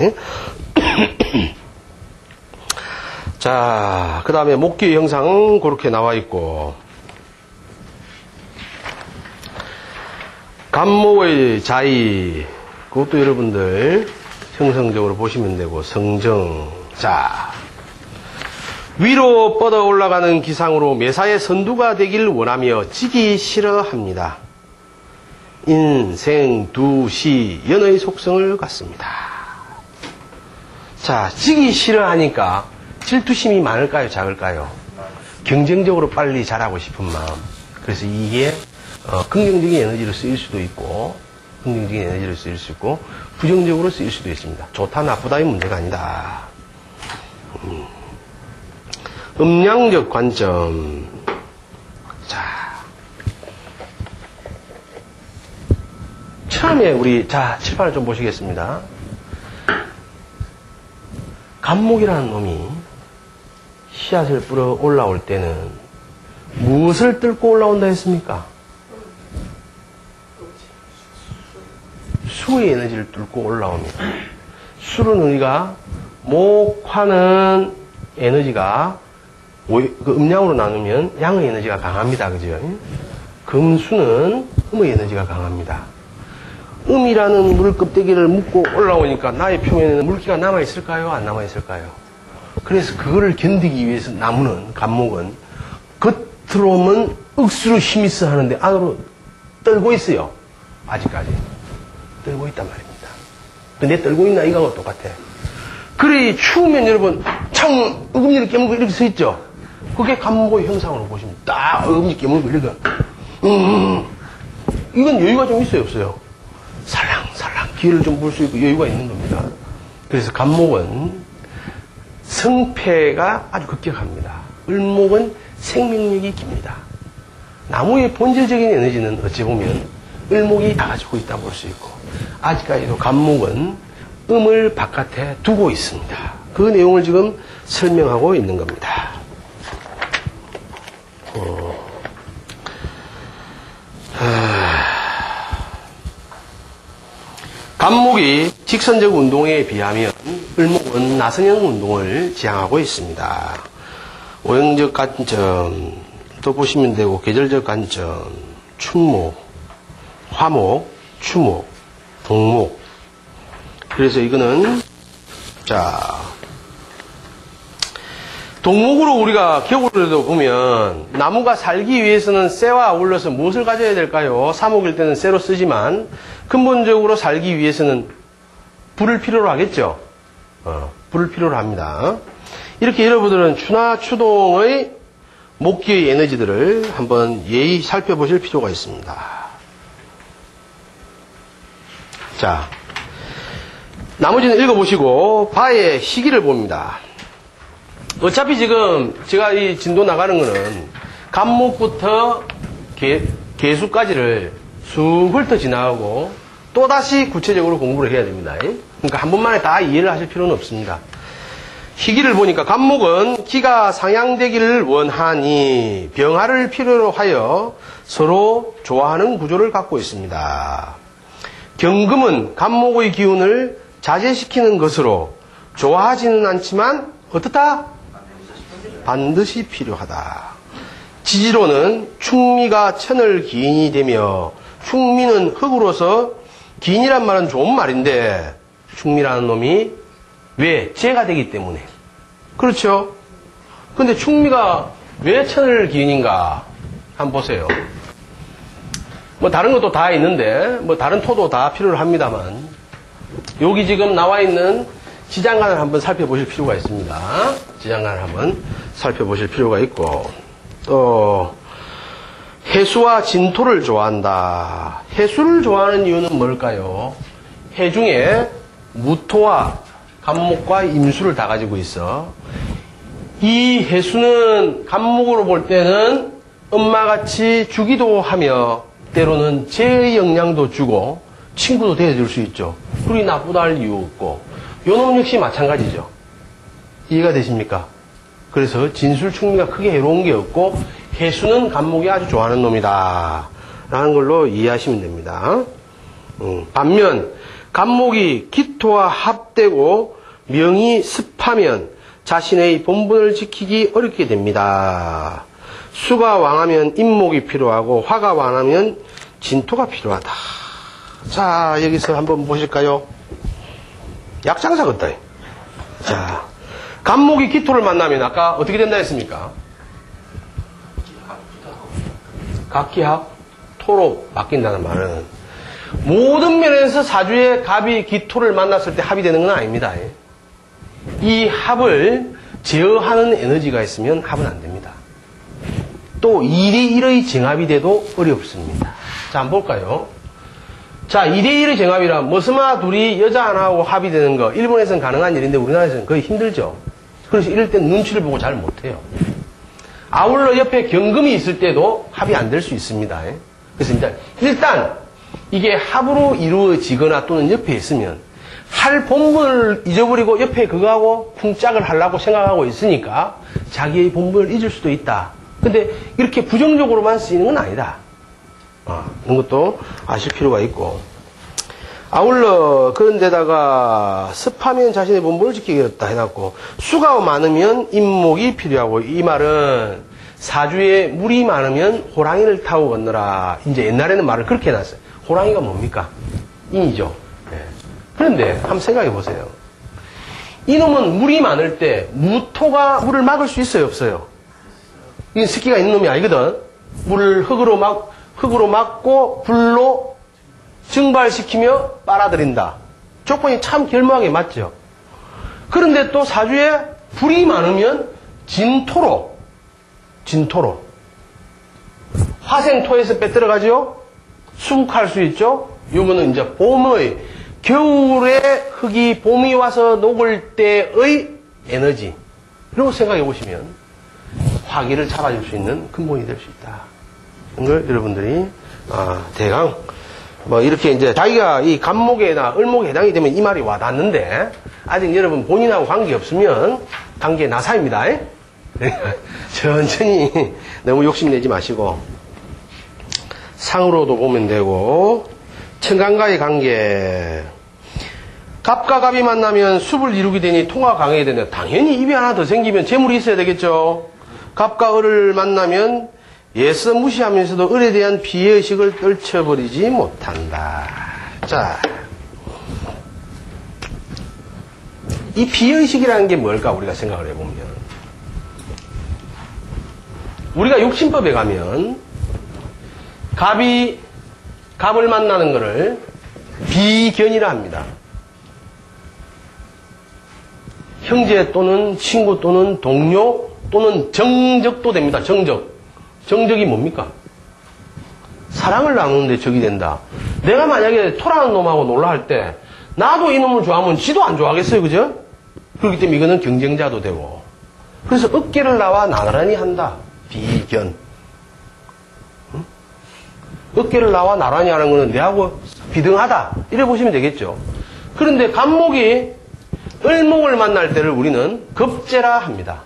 자, 그 다음에 목기의 형상은 그렇게 나와 있고, 간목의 자의, 그것도 여러분들 형성적으로 보시면 되고, 성정. 자, 위로 뻗어 올라가는 기상으로 매사의 선두가 되길 원하며 지기 싫어합니다. 인생, 두시, 연의 속성을 갖습니다. 자, 지기 싫어하니까 질투심이 많을까요, 작을까요? 경쟁적으로 빨리 잘하고 싶은 마음. 그래서 이게 어, 긍정적인 에너지로 쓰일 수도 있고, 긍정적인 에너지로 쓰일 수 있고, 부정적으로 쓰일 수도 있습니다. 좋다, 나쁘다의 문제가 아니다. 음. 음양적 관점. 자, 처음에 우리, 자, 칠판을 좀 보시겠습니다. 간목이라는 놈이 씨앗을 뿌려 올라올 때는 무엇을 뚫고 올라온다 했습니까? 수의 에너지를 뚫고 올라옵니다. 수는 우리가 목화는 에너지가 그 음양으로 나누면 양의 에너지가 강합니다. 그죠? 금수는 음의 에너지가 강합니다. 음이라는 물 껍데기를 묶고 올라오니까 나의 표면에는 물기가 남아있을까요? 안 남아있을까요? 그래서 그거를 견디기 위해서 나무는, 간목은 겉으로는 억수로 힘이 있어 하는데 안으로 떨고 있어요. 아직까지. 떨고 있단 말입니다. 근데 떨고 있나 이거하고 똑같아. 그래, 추우면 여러분, 창, 어금니를 깨물고 이렇게 서 있죠? 그게 간목의 형상으로 보시면 딱 어금니 깨물고 이렇게, 음, 이건 여유가 좀 있어요, 없어요? 살랑살랑 기회를 좀 볼 수 있고 여유가 있는 겁니다. 그래서 간목은 성패가 아주 급격합니다. 을목은 생명력이 깁니다. 나무의 본질적인 에너지는 어찌 보면 을목이 다 가지고 있다고 볼 수 있고, 아직까지도 간목은 음을 바깥에 두고 있습니다. 그 내용을 지금 설명하고 있는 겁니다. 어. 하... 간목이 직선적 운동에 비하면 을목은 나선형 운동을 지향하고 있습니다. 오형적 관점 또 보시면 되고, 계절적 관점, 춘목, 화목, 추목, 동목. 그래서 이거는 자 동목으로 우리가 겨울에도 보면 나무가 살기 위해서는 쇠와 아울러서 무엇을 가져야 될까요? 사목일 때는 쇠로 쓰지만 근본적으로 살기 위해서는 불을 필요로 하겠죠. 어, 불을 필요로 합니다. 이렇게 여러분들은 추나 추동의 목기의 에너지들을 한번 예의 살펴보실 필요가 있습니다. 자, 나머지는 읽어보시고 바의 시기를 봅니다. 어차피 지금 제가 이 진도 나가는 거는 간목부터 개, 개수까지를 쑥 훑어 지나가고 또다시 구체적으로 공부를 해야 됩니다. 그러니까 한 번만에 다 이해를 하실 필요는 없습니다. 희기를 보니까 간목은 기가 상향되기를 원하니 병화를 필요로 하여 서로 좋아하는 구조를 갖고 있습니다. 경금은 간목의 기운을 자제시키는 것으로 좋아하지는 않지만 어떻다? 반드시 필요하다. 지지로는 충미가 천을 기인이 되며, 충미는 흙으로서 기인이란 말은 좋은 말인데 충미라는 놈이 왜? 재가 되기 때문에. 그렇죠? 근데 충미가 왜 천을 기인인가? 한번 보세요. 뭐 다른 것도 다 있는데 뭐 다른 토도 다 필요로 합니다만, 여기 지금 나와 있는 지장간을 한번 살펴보실 필요가 있습니다. 지장간을 한번 살펴보실 필요가 있고, 또 해수와 진토를 좋아한다. 해수를 좋아하는 이유는 뭘까요? 해 중에 무토와 간목과 임수를 다 가지고 있어. 이 해수는 간목으로 볼 때는 엄마같이 주기도 하며 때로는 재의 영향도 주고 친구도 되어줄 수 있죠. 그리 나쁘다 할 이유 없고, 요놈 역시 마찬가지죠. 이해가 되십니까? 그래서 진술충미가 크게 해로운 게 없고 해수는 간목이 아주 좋아하는 놈이다 라는 걸로 이해하시면 됩니다. 음, 반면 갑목이 기토와 합되고 명이 습하면 자신의 본분을 지키기 어렵게 됩니다. 수가 왕하면 임목이 필요하고 화가 왕하면 진토가 필요하다. 자, 여기서 한번 보실까요? 약장사 같다. 자, 갑목이 기토를 만나면 아까 어떻게 된다 했습니까? 각기합 토로 바뀐다는 말은 모든 면에서 사주의 갑이 기토를 만났을 때 합이 되는 건 아닙니다. 이 합을 제어하는 에너지가 있으면 합은 안 됩니다. 또 일 대 일의 정합이 돼도 어렵습니다. 자, 한번 볼까요? 자, 이 대 일의 정합이란 머스마 둘이 여자 하나하고 합이 되는 거 일본에서는 가능한 일인데 우리나라에서는 거의 힘들죠. 그래서 이럴 땐 눈치를 보고 잘 못해요. 아울러 옆에 경금이 있을 때도 합이 안 될 수 있습니다. 그래서 이제 일단 이게 합으로 이루어지거나 또는 옆에 있으면 할 본분을 잊어버리고 옆에 그거하고 쿵짝을 하려고 생각하고 있으니까 자기의 본분을 잊을 수도 있다. 근데 이렇게 부정적으로만 쓰이는 건 아니다. 아, 이런 것도 아실 필요가 있고. 아울러 그런데다가 습하면 자신의 본분을 지키기 어렵다 해놨고 수가 많으면 임목이 필요하고 이 말은 사주에 물이 많으면 호랑이를 타고 건너라. 이제 옛날에는 말을 그렇게 해놨어요. 호랑이가 뭡니까? 인이죠. 네. 그런데 한번 생각해 보세요. 이놈은 물이 많을 때 무토가 물을 막을 수 있어요, 없어요? 이건 습기가 있는 놈이 아니거든. 물을 흙으로 막 흙으로 막고 불로 증발시키며 빨아들인다. 조건이 참 결묘하게 맞죠. 그런데 또 사주에 불이 많으면 진토로, 진토로 화생토에서 빼들어가죠. 수국할 수 있죠. 요거는 이제 봄의 겨울에 흙이 봄이 와서 녹을 때의 에너지. 이라고 생각해 보시면 화기를 잡아줄 수 있는 근본이 될 수 있다. 이걸 여러분들이 아, 대강 뭐 이렇게 이제 자기가 이 갑목에나 을목에 해당이 되면 이 말이 와닿는데 아직 여러분 본인하고 관계 없으면 관계 나사입니다. 천천히 너무 욕심내지 마시고 상으로도 보면 되고 천간과의 관계 갑과 갑이 만나면 숲을 이루게 되니 통화가 강해야 되는데 당연히 입이 하나 더 생기면 재물이 있어야 되겠죠. 갑과 을을 만나면 예서 무시하면서도 을에 대한 비의식을 떨쳐버리지 못한다. 자, 이 비의식이라는 게 뭘까 우리가 생각을 해보면 우리가 육신법에 가면 갑이 갑을 만나는 것을 비견이라 합니다. 형제 또는 친구 또는 동료 또는 정적도 됩니다. 정적. 정적이 뭡니까? 사랑을 나누는데 적이 된다. 내가 만약에 토라는 놈하고 놀라 할 때 나도 이 놈을 좋아하면 지도 안 좋아하겠어요. 그죠? 그렇기 때문에 이거는 경쟁자도 되고 그래서 어깨를 나와 나란히 한다. 비견. 응? 어깨를 나와 나란히 하는 거는 내하고 비등하다. 이래 보시면 되겠죠. 그런데 갑목이 을목을 만날 때를 우리는 겁재라 합니다.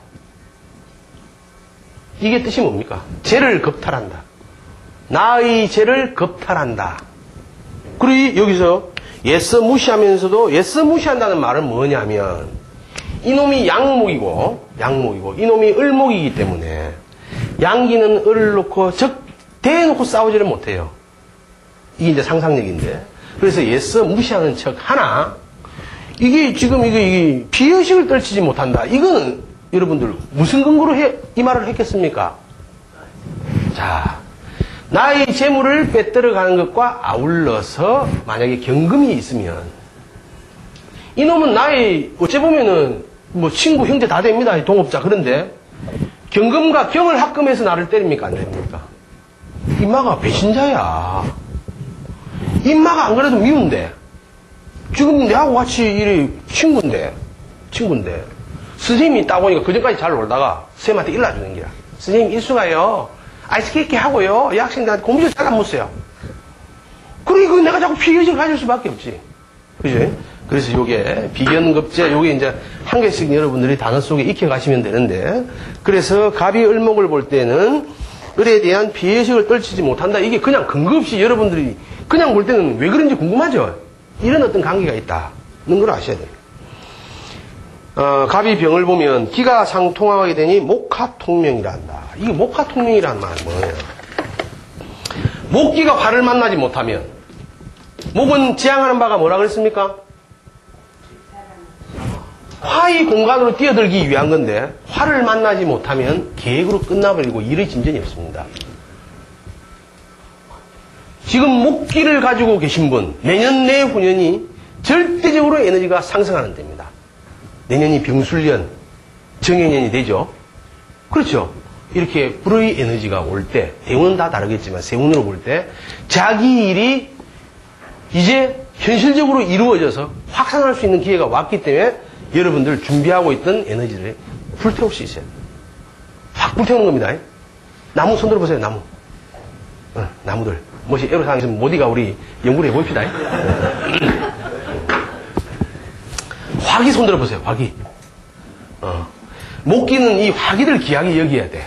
이게 뜻이 뭡니까? 죄를 겁탈한다. 나의 죄를 겁탈한다. 그리고 여기서 예서 무시하면서도 예서 무시한다는 말은 뭐냐면 이놈이 양목이고 양목이고 이놈이 을목이기 때문에 양기는 을을 놓고 적 대놓고 싸우지를 못해요. 이게 이제 상상력인데 그래서 예서 무시하는 척 하나 이게 지금 이게, 이게 비의식을 떨치지 못한다. 이거는 여러분들 무슨 근거로 해, 이 말을 했겠습니까? 자, 나의 재물을 빼들어가는 것과 아울러서 만약에 경금이 있으면 이놈은 나의 어째 보면은 뭐 친구 형제 다 됩니다. 동업자. 그런데 경금과 경을 합금해서 나를 때립니까? 안 됩니까? 인마가 배신자야. 인마가 안 그래도 미운데 지금 내하고 같이 이 친구인데 친구인데 선생님이 딱 오니까 그전까지 잘 놀다가 선생님한테 일러주는 기라. 선생님 일수가요 아이스케이크 하고요 이 학생들한테 공부 잘 안 묻어요. 그러니까 내가 자꾸 비견을 가질 수밖에 없지. 그죠? 그래서 요게 비견급제 요게 이제 한 개씩 여러분들이 단어 속에 익혀 가시면 되는데 그래서 갑이 을목을 볼 때는 을에 대한 피해의식을 떨치지 못한다. 이게 그냥 근거 없이 여러분들이 그냥 볼 때는 왜 그런지 궁금하죠? 이런 어떤 관계가 있다는 걸 아셔야 됩니다. 어, 갑이 병을 보면 기가 상통하게 되니 목화통명이라 한다. 이게 목화통명이라는 말은 뭐예요? 목기가 화를 만나지 못하면, 목은 지향하는 바가 뭐라 그랬습니까? 화의 공간으로 뛰어들기 위한 건데, 화를 만나지 못하면 계획으로 끝나버리고 일의 진전이 없습니다. 지금 목기를 가지고 계신 분, 내년 내후년이 절대적으로 에너지가 상승하는 때입니다. 내년이 병술년, 정해년이 되죠. 그렇죠. 이렇게 불의 에너지가 올 때, 대운은 다 다르겠지만 세운으로 볼 때 자기 일이 이제 현실적으로 이루어져서 확산할 수 있는 기회가 왔기 때문에 여러분들 준비하고 있던 에너지를 불태울 수 있어요. 확 불태우는 겁니다. 나무 손들어 보세요. 나무. 어, 나무들. 뭐시 애로사항 있으면 모디가 우리 연구를 해봅시다. 화기 손들어 보세요. 화기. 어. 목기는 이 화기를 귀하게 여겨야 돼.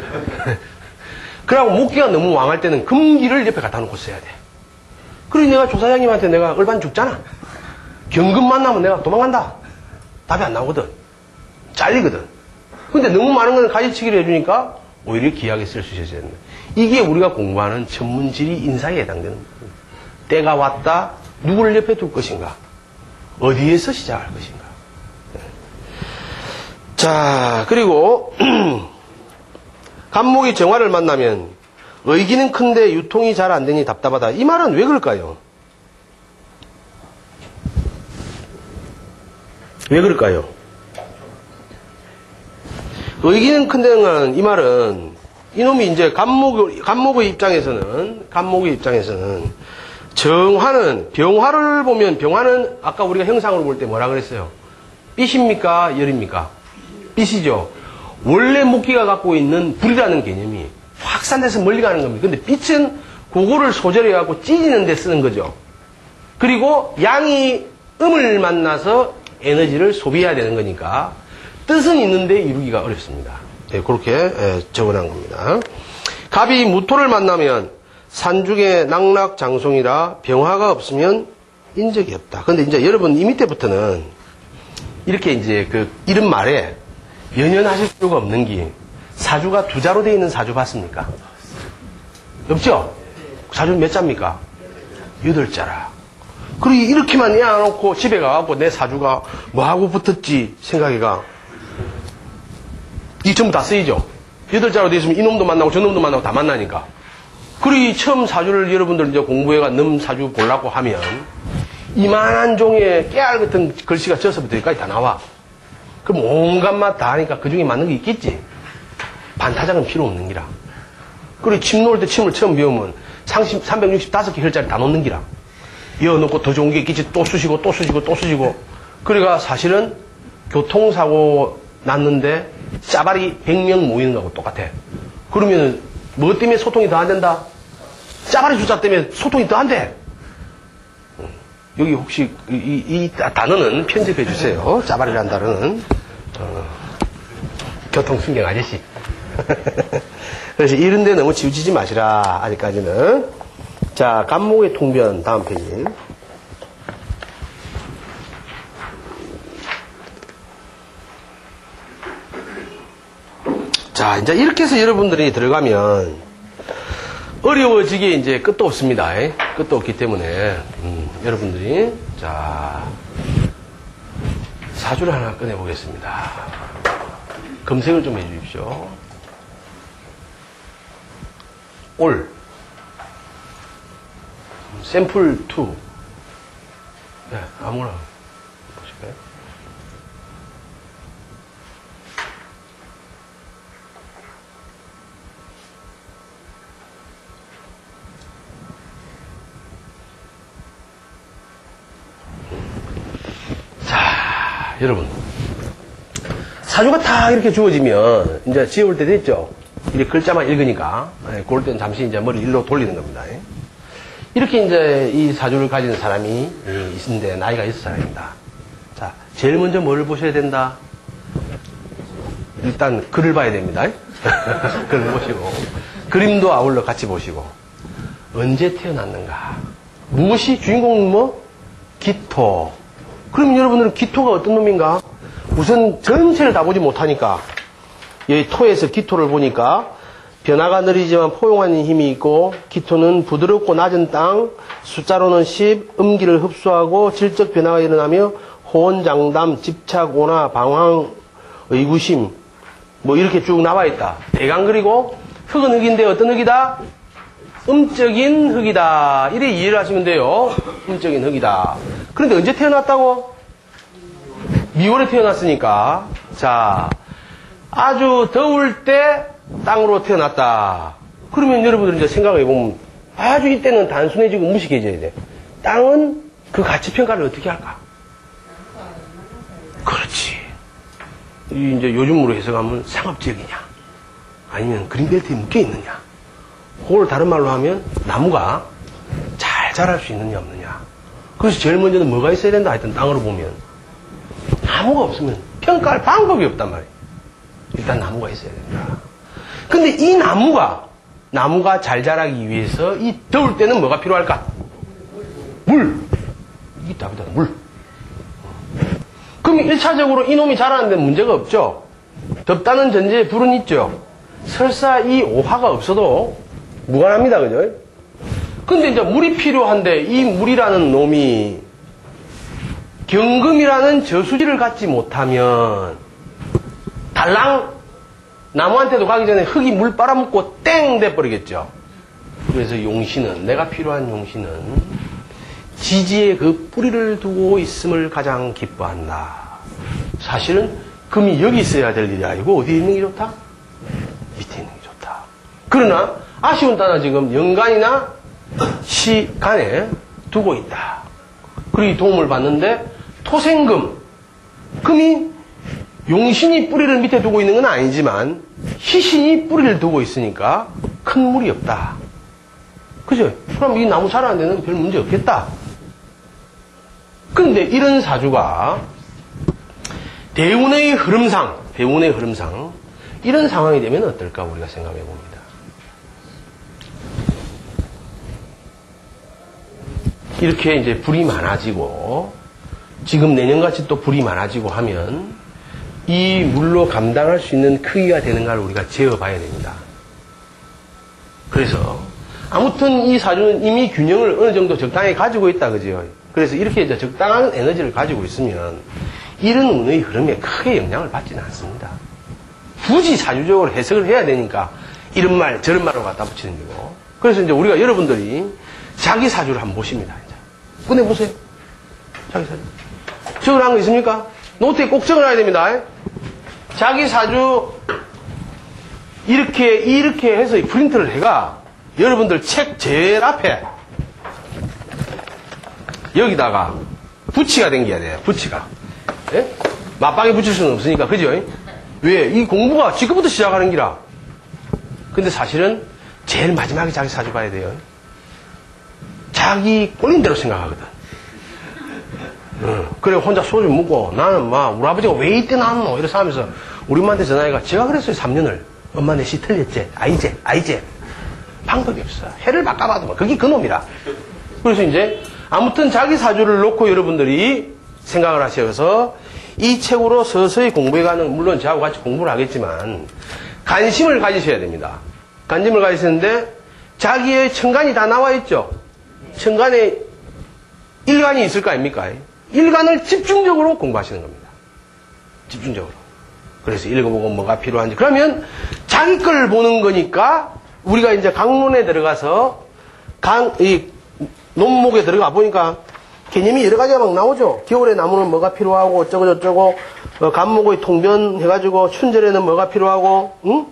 그러고 목기가 너무 왕할 때는 금기를 옆에 갖다 놓고 써야 돼. 그리고 내가 조사장님한테 내가 얼반 죽잖아. 경금 만나면 내가 도망간다. 답이 안 나오거든. 잘리거든. 근데 너무 많은 건 가지치기를 해주니까 오히려 귀하게 쓸 수 있어야 된다. 이게 우리가 공부하는 천문지리 인사에 해당되는 거예요. 때가 왔다. 누구를 옆에 둘 것인가? 어디에서 시작할 것인가? 자, 그리고 간목이 정화를 만나면 의기는 큰데 유통이 잘 안 되니 답답하다. 이 말은 왜 그럴까요? 왜 그럴까요? 의기는 큰데는 이 말은 이놈이 이제 간목, 간목의 입장에서는 간목의 입장에서는 정화는 병화를 보면 병화는 아까 우리가 형상으로 볼 때 뭐라 그랬어요? 빛입니까? 열입니까? 빛이죠. 원래 목기가 갖고 있는 불이라는 개념이 확산돼서 멀리 가는 겁니다. 근데 빛은 그거를 소절해 갖고 찢는 데 쓰는 거죠. 그리고 양이 음을 만나서 에너지를 소비해야 되는 거니까 뜻은 있는데 이루기가 어렵습니다. 네, 그렇게 예, 적어놓은 겁니다. 갑이 무토를 만나면 산중의 낙락장송이라 병화가 없으면 인적이 없다. 근데 이제 여러분 이 밑에부터는 이렇게 이제 그 이런 말에 연연하실 필요가 없는 게 사주가 두 자로 되어 있는 사주 봤습니까? 없죠? 사주 몇 자입니까? 여덟 자라. 그리고 이렇게만 놔놓고 집에 가갖고 내 사주가 뭐하고 붙었지 생각해가 이 전부 다 쓰이죠? 여덟 자로 되어 있으면 이놈도 만나고 저놈도 만나고 다 만나니까. 그리고 처음 사주를 여러분들 이제 공부해가 놈 사주 보려고 하면 이만한 종에 깨알 같은 글씨가 저서부터 여기까지 다 나와. 그럼 온갖 맛 다 하니까 그 중에 맞는 게 있겠지. 반타작은 필요 없는 기라. 그리고 침 놓을 때 침을 처음 배우면 삼백육십오 개 혈자리 다 놓는 기라. 이어놓고 더 좋은 게 있겠지. 또 쑤시고 또 쑤시고 또 쑤시고. 그러니까 사실은 교통사고 났는데 짜발이 백 명 모이는 거하고 똑같아. 그러면 뭐 때문에 소통이 더 안 된다? 짜발이 주자 때문에 소통이 더 안 돼. 여기 혹시 이, 이, 이 단어는 편집해 주세요. 짜발이라는 단어는 어, 교통순경 아저씨. 그래서 이런 데 너무 치우치지 마시라. 아직까지는. 자, 간목의 통변 다음 페이지. 자, 이제 이렇게 해서 여러분들이 들어가면 어려워지게 이제 끝도 없습니다. 끝도 없기 때문에 음, 여러분들이 자 사주를 하나 꺼내 보겠습니다. 검색을 좀 해주십시오. 올 샘플 이 네, 아무나 보실까요? 자, 여러분. 사주가 다 이렇게 주어지면, 이제 지어올 때 됐죠? 이렇게 글자만 읽으니까, 네, 그럴 때는 잠시 이제 머리 일로 돌리는 겁니다. 이렇게 이제 이 사주를 가진 사람이 있는데, 나이가 있을 사람입니다. 자, 제일 먼저 뭘 보셔야 된다? 일단 글을 봐야 됩니다. 글을 보시고. 그림도 아울러 같이 보시고 언제 태어났는가? 무엇이 주인공은 뭐? 기토. 그러면 여러분들은 기토가 어떤 놈인가? 우선 전체를 다 보지 못하니까 이 토에서 기토를 보니까 변화가 느리지만 포용하는 힘이 있고 기토는 부드럽고 낮은 땅, 숫자로는 십, 음기를 흡수하고 질적 변화가 일어나며 호언, 장담, 집착, 온화, 방황, 의구심 뭐 이렇게 쭉 나와 있다. 대강 그리고 흙은 흙인데 어떤 흙이다? 음적인 흙이다. 이래 이해를 하시면 돼요. 음적인 흙이다. 그런데 언제 태어났다고? 미월에 태어났으니까. 자, 아주 더울 때 땅으로 태어났다. 그러면 여러분들 이제 생각해 보면 아주 이때는 단순해지고 무식해져야 돼. 땅은 그 가치 평가를 어떻게 할까? 그렇지. 이 이제 요즘으로 해석하면 상업지역이냐, 아니면 그린벨트에 묶여 있느냐. 그걸 다른 말로 하면 나무가 잘 자랄 수 있느냐 없느냐. 그래서 제일 먼저는 뭐가 있어야 된다 하여튼 땅으로 보면 나무가 없으면 평가할 방법이 없단 말이에요. 일단 나무가 있어야 된다. 근데 이 나무가 나무가 잘 자라기 위해서 이 더울 때는 뭐가 필요할까? 물. 이게 답이다. 물. 그럼 일 차적으로 이놈이 자라는데 문제가 없죠. 덥다는 전제에 불은 있죠. 설사 이 오화가 없어도 무관합니다. 그죠? 근데 이제 물이 필요한데 이 물이라는 놈이 경금이라는 저수지를 갖지 못하면 달랑 나무한테도 가기 전에 흙이 물 빨아먹고 땡 돼버리겠죠. 그래서 용신은, 내가 필요한 용신은 지지에 그 뿌리를 두고 있음을 가장 기뻐한다. 사실은 금이 여기 있어야 될 일이 아니고 어디에 있는 게 좋다? 밑에 있는 게 좋다. 그러나 아쉬운 따나 지금 연간이나 시간에 두고 있다. 그리고 도움을 받는데 토생금, 금이 용신이 뿌리를 밑에 두고 있는 건 아니지만 희신이 뿌리를 두고 있으니까 큰 무리 없다. 그죠? 그럼 이 나무 자라는 데는 별 문제 없겠다. 그런데 이런 사주가 대운의 흐름상, 대운의 흐름상 이런 상황이 되면 어떨까 우리가 생각해 봅니다. 이렇게 이제 불이 많아지고 지금 내년같이 또 불이 많아지고 하면 이 물로 감당할 수 있는 크기가 되는가를 우리가 재어봐야 됩니다. 그래서 아무튼 이 사주는 이미 균형을 어느 정도 적당히 가지고 있다, 그죠? 그래서 이렇게 이제 적당한 에너지를 가지고 있으면 이런 운의 흐름에 크게 영향을 받지는 않습니다. 굳이 사주적으로 해석을 해야 되니까 이런 말 저런 말로 갖다 붙이는 거고. 그래서 이제 우리가 여러분들이 자기 사주를 한번 보십니다. 이제 꺼내보세요. 자기 사주. 적어놓은 거 있습니까? 노트에 꼭 적어놔야 됩니다. 자기 사주 이렇게 이렇게 해서 프린트를 해가 여러분들 책 제일 앞에 여기다가 붙이가 당겨야 돼요. 붙이가. 예? 맞방에 붙일 수는 없으니까, 그죠? 왜? 이 공부가 지금부터 시작하는 기라. 근데 사실은 제일 마지막에 자기 사주 봐야 돼요. 자기 꼴린 대로 생각하거든. 응. 그래 혼자 소주 먹고 나는 막 우리 아버지가 왜 이때 낳았노 이래서 하면서 우리 엄마한테 전화해가 제가 그랬어요. 삼 년을 엄마 내 시 틀렸지? 아이제 아이제 방법이 없어. 해를 바꿔봐도 뭐 그게 그놈이라. 그래서 이제 아무튼 자기 사주를 놓고 여러분들이 생각을 하셔서 이 책으로 서서히 공부해가는, 물론 저하고 같이 공부를 하겠지만 관심을 가지셔야 됩니다. 관심을 가지시는데 자기의 천간이 다 나와 있죠. 천간에 일간이 있을 거 아닙니까? 일간을 집중적으로 공부하시는 겁니다. 집중적으로. 그래서 읽어보고 뭐가 필요한지. 그러면 자기 걸 보는 거니까 우리가 이제 강론에 들어가서 강, 이 논목에 들어가 보니까 개념이 여러 가지가 막 나오죠. 겨울에 나무는 뭐가 필요하고 어쩌고저쩌고, 어, 간목의 통변 해가지고 춘절에는 뭐가 필요하고, 응?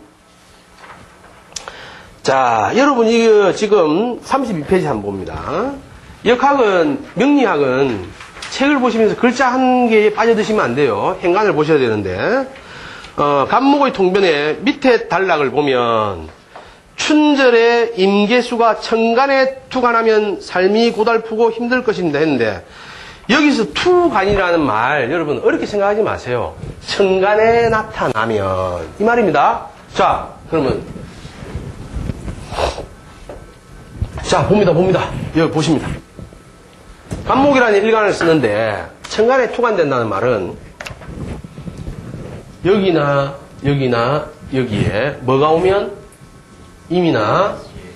자, 여러분 이거 지금 삼십이 페이지 한번 봅니다. 역학은, 명리학은 책을 보시면서 글자 한 개에 빠져드시면 안 돼요. 행간을 보셔야 되는데, 어, 간목의 통변에 밑에 단락을 보면 춘절에 임계수가 천간에 투간하면 삶이 고달프고 힘들 것입니다 했는데, 여기서 투간이라는 말 여러분 어렵게 생각하지 마세요. 천간에 나타나면 이 말입니다. 자, 그러면 자, 봅니다, 봅니다. 여기 보십니다. 간목이라는 일간을 쓰는데, 천간에 투간된다는 말은, 여기나, 여기나, 여기에, 뭐가 오면? 임이나,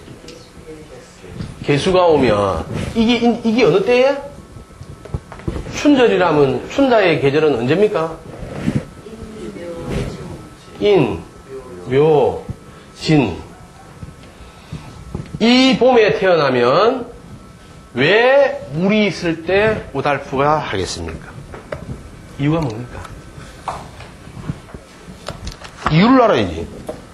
개수가 오면, 이게, 이게 어느 때에? 춘절이라면, 춘자의 계절은 언제입니까? 인, 묘, 진. 이 봄에 태어나면 왜 물이 있을 때 오달프가 하겠습니까? 이유가 뭡니까? 이유를 알아야지.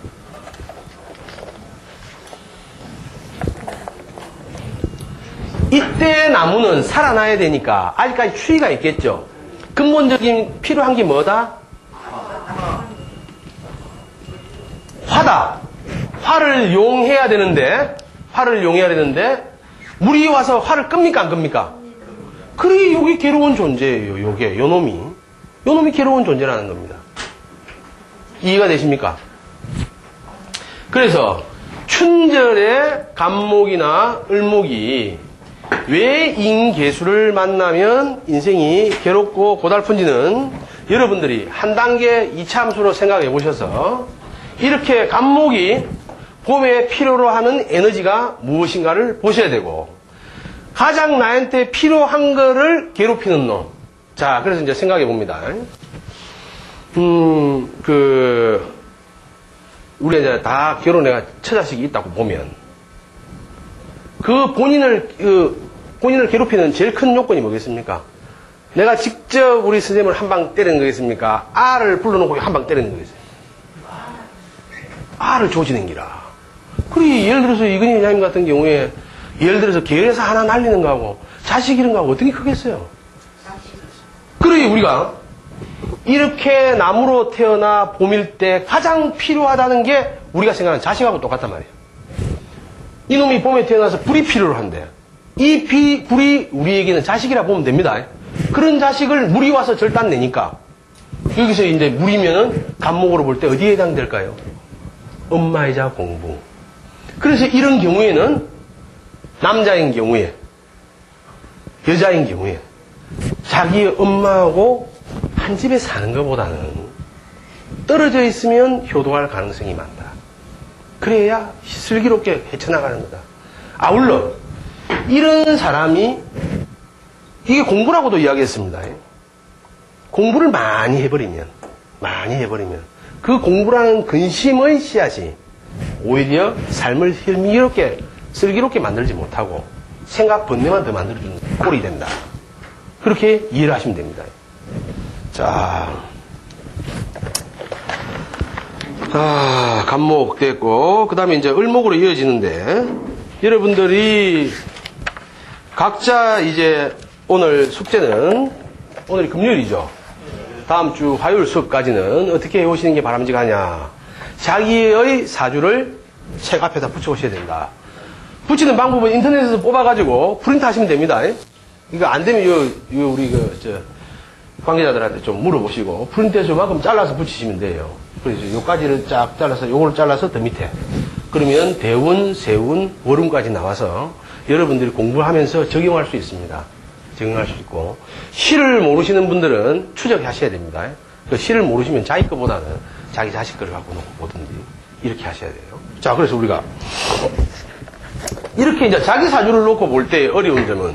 이때 나무는 살아나야 되니까 아직까지 추위가 있겠죠. 근본적인 필요한 게 뭐다? 화다. 화를 용해야 되는데 화를 용해야 되는데 물이 와서 화를 끕니까 안 끕니까? 그래 요게 괴로운 존재예요. 요게 요놈이 요놈이 괴로운 존재라는 겁니다. 이해가 되십니까? 그래서 춘절에 간목이나 을목이 왜 인개수를 만나면 인생이 괴롭고 고달픈지는 여러분들이 한 단계 이차 함수로 생각해 보셔서 이렇게 간목이 봄에 필요로 하는 에너지가 무엇인가를 보셔야 되고 가장 나한테 필요한 거를 괴롭히는 놈. 자, 그래서 이제 생각해 봅니다. 음, 그, 우리 이제 다 결혼해가 처자식이 있다고 보면 그 본인을, 그, 본인을 괴롭히는 제일 큰 요건이 뭐겠습니까? 내가 직접 우리 선생님을 한 방 때리는 거겠습니까? 알을 불러놓고 한 방 때리는 거겠습니까? 알을 조지는 기라. 그래, 예를 들어서 이근희 회장님 같은 경우에, 예를 들어서 계열에서 하나 날리는 거하고, 자식 이런 거하고 어떻게 크겠어요? 그래, 우리가, 이렇게 나무로 태어나 봄일 때 가장 필요하다는 게 우리가 생각하는 자식하고 똑같단 말이에요. 이놈이 봄에 태어나서 불이 필요로 한대. 이 비, 불이 우리에게는 자식이라 보면 됩니다. 그런 자식을 물이 와서 절단내니까, 여기서 이제 물이면은 간목으로 볼 때 어디에 해당될까요? 엄마이자 공부. 그래서 이런 경우에는 남자인 경우에 여자인 경우에 자기 엄마하고 한 집에 사는 것보다는 떨어져 있으면 효도할 가능성이 많다. 그래야 슬기롭게 헤쳐나가는 거다. 아울러 이런 사람이 이게 공부라고도 이야기했습니다. 공부를 많이 해버리면 많이 해버리면 그 공부라는 근심의 씨앗이 오히려 삶을 흥미롭게 슬기롭게 만들지 못하고 생각 번뇌만 더 만들어주는 꼴이 된다. 그렇게 이해를 하시면 됩니다. 자, 아, 간목 됐고 그 다음에 이제 을목으로 이어지는데 여러분들이 각자 이제 오늘 숙제는 오늘이 금요일이죠. 다음 주 화요일 수업까지는 어떻게 해오시는 게 바람직하냐. 자기의 사주를 책 앞에다 붙여오셔야 된다. 붙이는 방법은 인터넷에서 뽑아가지고 프린트 하시면 됩니다. 이거 안 되면 요, 요 우리 그, 저, 관계자들한테 좀 물어보시고 프린트해서 요만큼 잘라서 붙이시면 돼요. 그래서 요까지를 쫙 잘라서 요걸 잘라서 더 밑에. 그러면 대운, 세운, 월운까지 나와서 여러분들이 공부하면서 적용할 수 있습니다. 적용할 수 있고 시를 모르시는 분들은 추적하셔야 됩니다. 그 시를 모르시면 자기 거보다는 자기 자식 거를 갖고 놓고 보든지 이렇게 하셔야 돼요. 자, 그래서 우리가 이렇게 이제 자기 사주를 놓고 볼 때 어려운 점은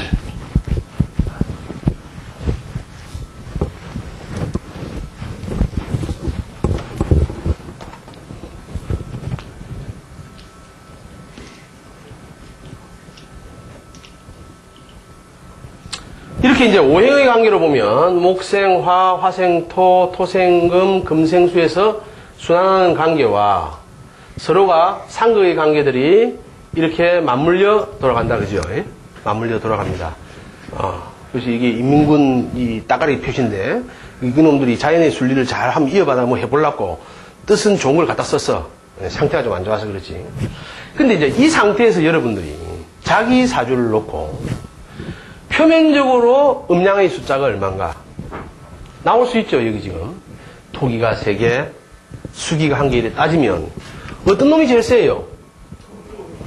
이렇게 이제 오행의 관계로 보면 목생, 화, 화생, 토, 토생, 금, 금생수에서 순환하는 관계와 서로가 상극의 관계들이 이렇게 맞물려 돌아간다, 그죠? 예? 맞물려 돌아갑니다. 어, 그래서 이게 인민군 이 따가리 표시인데 이놈들이 자연의 순리를 잘 한번 이어받아 뭐 해보려고 뜻은 좋은 걸 갖다 썼어. 상태가 좀 안 좋아서 그렇지. 근데 이제 이 상태에서 여러분들이 자기 사주를 놓고 표면적으로 음양의 숫자가 얼마인가 나올 수 있죠. 여기 지금 토기가 세 개, 수기가 한 개 이래 따지면 어떤 놈이 제일 세요?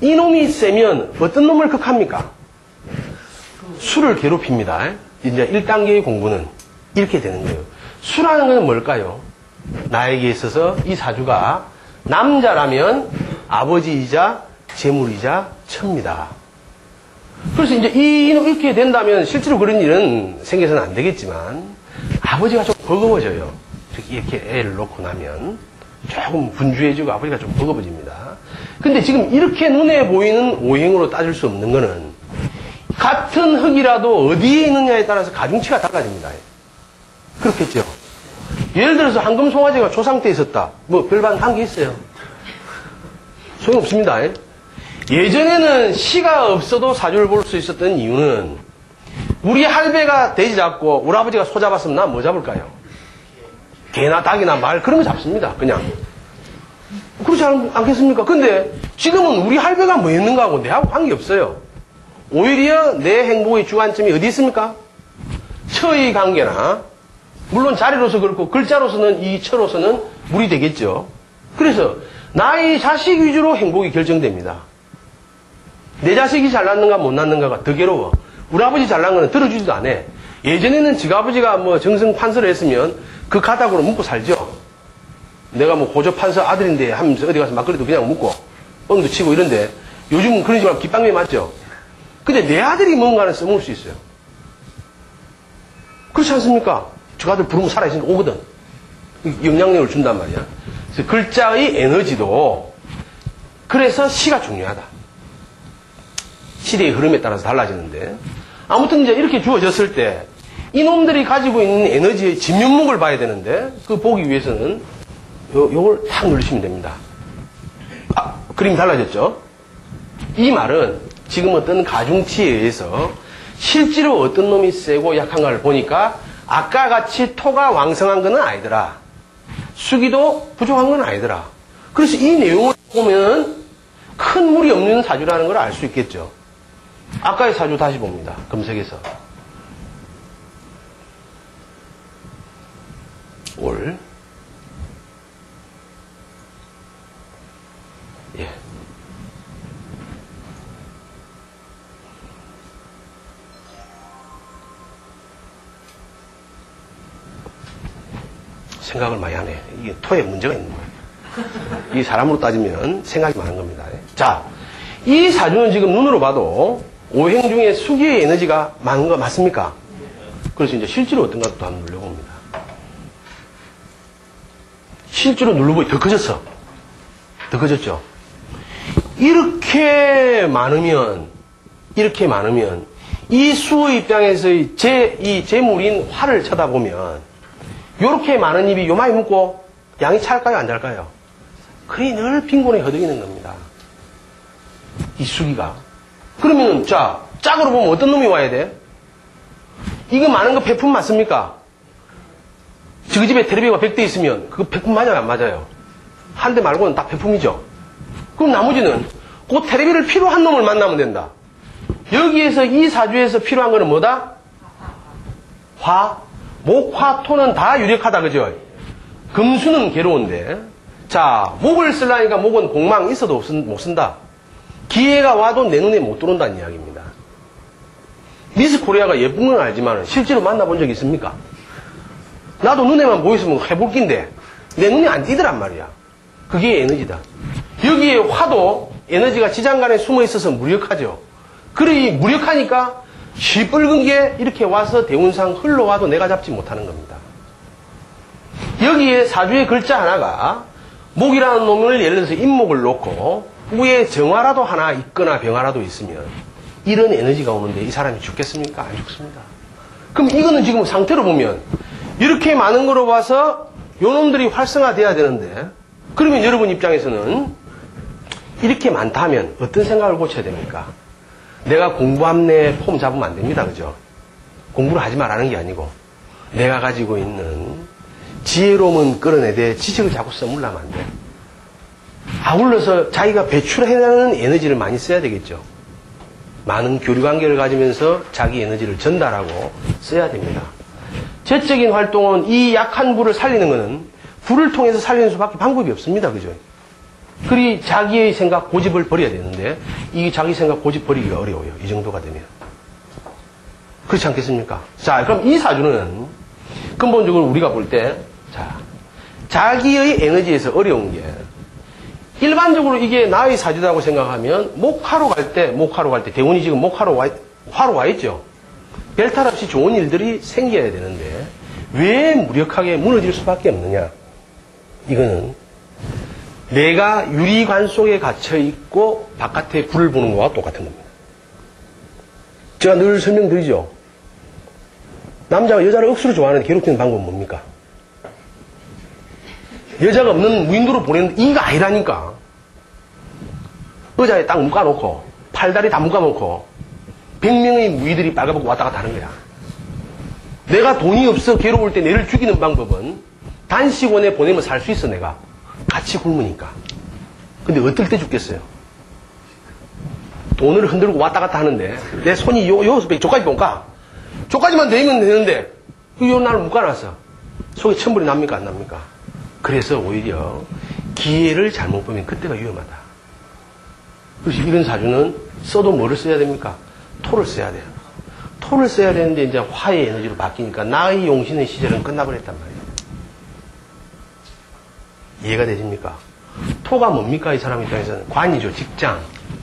이놈이 세면 어떤 놈을 극합니까? 수를 괴롭힙니다. 이제 일 단계의 공부는 이렇게 되는 거예요. 수라는 건 뭘까요? 나에게 있어서 이 사주가 남자라면 아버지이자 재물이자 처입니다. 그래서 이제 이, 이렇게 된다면 실제로 그런 일은 생겨서는 안 되겠지만 아버지가 좀 버거워져요. 이렇게 애를 놓고 나면 조금 분주해지고 아버지가 좀 버거워집니다. 근데 지금 이렇게 눈에 보이는 오행으로 따질 수 없는 거는 같은 흙이라도 어디에 있느냐에 따라서 가중치가 달라집니다. 그렇겠죠. 예를 들어서 황금 송아지가 조상때 있었다. 뭐 별반 한 게 있어요. 소용없습니다. 예전에는 시가 없어도 사주를 볼 수 있었던 이유는 우리 할배가 돼지 잡고 우리 아버지가 소 잡았으면 난 뭐 잡을까요? 개나 닭이나 말 그런 거 잡습니다. 그냥. 그렇지 않, 않겠습니까? 근데 지금은 우리 할배가 뭐 했는가 하고 내하고 관계없어요. 오히려 내 행복의 주관점이 어디 있습니까? 처의 관계나 물론 자리로서 그렇고 글자로서는 이 처로서는 물이 되겠죠. 그래서 나의 자식 위주로 행복이 결정됩니다. 내 자식이 잘났는가 못 났는가가 더 괴로워. 우리 아버지 잘난 거는 들어주지도 않아. 예전에는 지가 아버지가 뭐 정성 판서를 했으면 그 가닥으로 묻고 살죠. 내가 뭐 고조 판서 아들인데 하면서 어디 가서 막걸리도 그냥 묻고 뻥도 치고 이런데 요즘은 그러지 말고 깃방에 맞죠. 근데 내 아들이 뭔가는 써먹을 수 있어요. 그렇지 않습니까? 저 아들 부르면 살아있으니까 오거든. 영향력을 준단 말이야. 그래서 글자의 에너지도 그래서 시가 중요하다. 시대의 흐름에 따라서 달라지는데 아무튼 이제 이렇게 주어졌을 때 이놈들이 가지고 있는 에너지의 진면목을 봐야 되는데 그 보기 위해서는 요, 요걸 탁 누르시면 됩니다. 아, 그림이 달라졌죠? 이 말은 지금 어떤 가중치에 의해서 실제로 어떤 놈이 세고 약한가를 보니까 아까 같이 토가 왕성한 건 아니더라. 수기도 부족한 건 아니더라. 그래서 이 내용을 보면 큰 무리 없는 사주라는 걸 알 수 있겠죠. 아까의 사주 다시 봅니다. 검색해서. 올. 예. 생각을 많이 하네. 이게 토에 문제가 있는 거예요. 이 사람으로 따지면 생각이 많은 겁니다. 자, 이 사주는 지금 눈으로 봐도 오행 중에 수기의 에너지가 많은 거 맞습니까? 그래서 이제 실제로 어떤가 또 한번 눌러봅니다. 실제로 눌러보니 더 커졌어. 더 커졌죠? 이렇게 많으면, 이렇게 많으면, 이 수의 입장에서의 제, 이 재물인 화를 쳐다보면, 요렇게 많은 입이 요만히 묻고, 양이 찰까요, 안 찰까요? 그리 늘 빈곤에 허덕이는 겁니다. 이 수기가. 그러면, 자, 짝으로 보면 어떤 놈이 와야 돼? 이거 많은 거 백품 맞습니까? 저기 집에 텔레비가 백 대 있으면, 그거 백품 맞아요, 안 맞아요? 한 대 말고는 다 백품이죠? 그럼 나머지는, 그 텔레비를 필요한 놈을 만나면 된다. 여기에서 이 사주에서 필요한 거는 뭐다? 화. 목, 화, 토는 다 유력하다, 그죠? 금수는 괴로운데. 자, 목을 쓰려니까 목은 공망 있어도 못 쓴다. 기회가 와도 내 눈에 못 들어온다는 이야기입니다. 미스 코리아가 예쁜 건 알지만 실제로 만나본 적 있습니까? 나도 눈에만 보였으면 해볼 낀데 내 눈이 안 띄더란 말이야. 그게 에너지다. 여기에 화도 에너지가 지장간에 숨어 있어서 무력하죠. 그래 무력하니까 시뻘건 게 이렇게 와서 대운상 흘러와도 내가 잡지 못하는 겁니다. 여기에 사주의 글자 하나가 목이라는 놈을 예를 들어서 임목을 놓고 위에 정화라도 하나 있거나 병화라도 있으면 이런 에너지가 오는데 이 사람이 죽겠습니까? 안 죽습니다. 그럼 이거는 지금 상태로 보면 이렇게 많은 거로 봐서 요놈들이 활성화돼야 되는데 그러면 여러분 입장에서는 이렇게 많다면 어떤 생각을 고쳐야 됩니까? 내가 공부함내 폼 잡으면 안 됩니다. 그죠? 공부를 하지 말라는 게 아니고 내가 가지고 있는 지혜로움은 끌어내되 지식을 자꾸 써물라면 안 돼. 아울러서 자기가 배출해내는 에너지를 많이 써야 되겠죠. 많은 교류관계를 가지면서 자기 에너지를 전달하고 써야 됩니다. 재적인 활동은 이 약한 불을 살리는 것은 불을 통해서 살리는 수밖에 방법이 없습니다. 그죠? 그리 자기의 생각, 고집을 버려야 되는데, 이 자기 생각, 고집 버리기가 어려워요. 이 정도가 되면. 그렇지 않겠습니까? 자, 그럼 이 사주는 근본적으로 우리가 볼 때, 자, 자기의 에너지에서 어려운 게, 일반적으로 이게 나의 사주라고 생각하면, 목화로 갈 때, 목화로 갈 때, 대운이 지금 목화로 와, 화로 와 있죠? 별탈 없이 좋은 일들이 생겨야 되는데, 왜 무력하게 무너질 수밖에 없느냐? 이거는, 내가 유리관 속에 갇혀있고, 바깥에 불을 보는 거와 똑같은 겁니다. 제가 늘 설명드리죠? 남자가 여자를 억수로 좋아하는데 괴롭히는 방법은 뭡니까? 여자가 없는 무인도로 보내는 이가 아니라니까. 의자에 딱 묶어놓고 팔다리 다 묶어놓고 백 명의 무의들이 빨가벗고 왔다 갔다 하는 거야. 내가 돈이 없어 괴로울 때 내를 죽이는 방법은 단식원에 보내면 살 수 있어. 내가 같이 굶으니까. 근데 어떨 때 죽겠어요? 돈을 흔들고 왔다 갔다 하는데 내 손이 요, 요, 저까지 볼까? 저까지만 되면 되는데 요 나를 묶어놨어. 속에 천불이 납니까 안 납니까? 그래서 오히려 기회를 잘못 보면 그때가 위험하다. 그래서 이런 사주는 써도 뭐를 써야 됩니까? 토를 써야 돼요. 토를 써야 되는데 이제 화의 에너지로 바뀌니까 나의 용신의 시절은 끝나버렸단 말이에요. 이해가 되십니까? 토가 뭡니까? 이 사람 입장에서는 관이죠. 직장.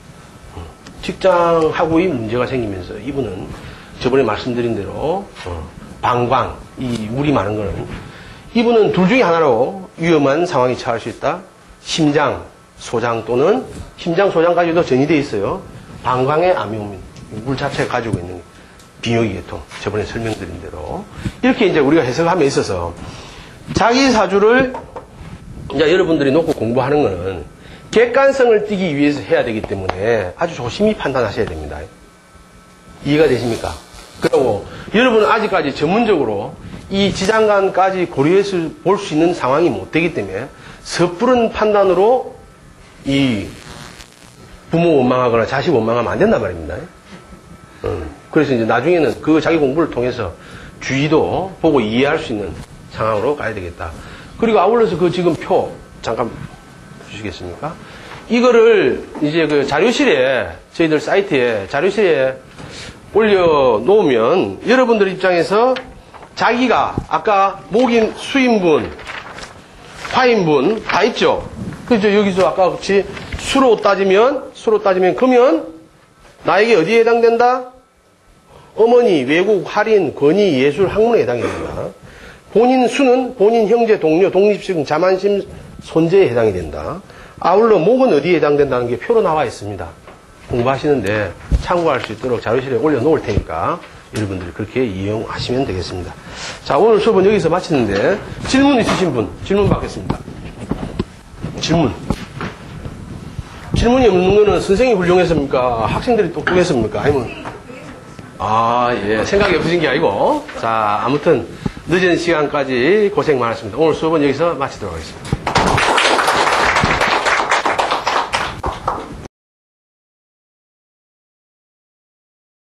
직장하고의 문제가 생기면서 이분은 저번에 말씀드린 대로 방광, 이 물이 많은 거는 이분은 둘 중에 하나로 위험한 상황이 처할 수 있다. 심장, 소장 또는 심장, 소장까지도 전이되어 있어요. 방광의 암이 옵니다. 물 자체가 가지고 있는 비뇨기 계통. 저번에 설명드린 대로. 이렇게 이제 우리가 해석함에 있어서 자기 사주를 이제 여러분들이 놓고 공부하는 거는 객관성을 띠기 위해서 해야 되기 때문에 아주 조심히 판단하셔야 됩니다. 이해가 되십니까? 그리고 여러분은 아직까지 전문적으로 이 지장간까지 고려해서 볼 수 있는 상황이 못 되기 때문에 섣부른 판단으로 이 부모 원망하거나 자식 원망하면 안 된단 말입니다. 음, 그래서 이제 나중에는 그 자기 공부를 통해서 주의도 보고 이해할 수 있는 상황으로 가야 되겠다. 그리고 아울러서 그 지금 표 잠깐 주시겠습니까? 이거를 이제 그 자료실에 저희들 사이트에 자료실에 올려놓으면 여러분들 입장에서 자기가 아까 목인 수인분, 화인분 다 있죠? 그죠? 여기서 아까 같이 수로 따지면 수로 따지면 그러면 나에게 어디에 해당된다? 어머니, 외국, 할인, 권위, 예술, 학문에 해당이 된다. 본인 수는 본인 형제, 동료, 독립심, 자만심, 손재에 해당이 된다. 아울러 목은 어디에 해당된다는 게 표로 나와 있습니다. 공부하시는데 참고할 수 있도록 자료실에 올려놓을 테니까 여러분들이 그렇게 이용하시면 되겠습니다. 자, 오늘 수업은 여기서 마치는데 질문 있으신 분 질문 받겠습니다. 질문. 질문이 없는 거는 선생님이 훌륭했습니까? 학생들이 똑똑했습니까? 아니면 아, 예, 생각이 없으신 게 아니고. 자, 아무튼 늦은 시간까지 고생 많았습니다. 오늘 수업은 여기서 마치도록 하겠습니다.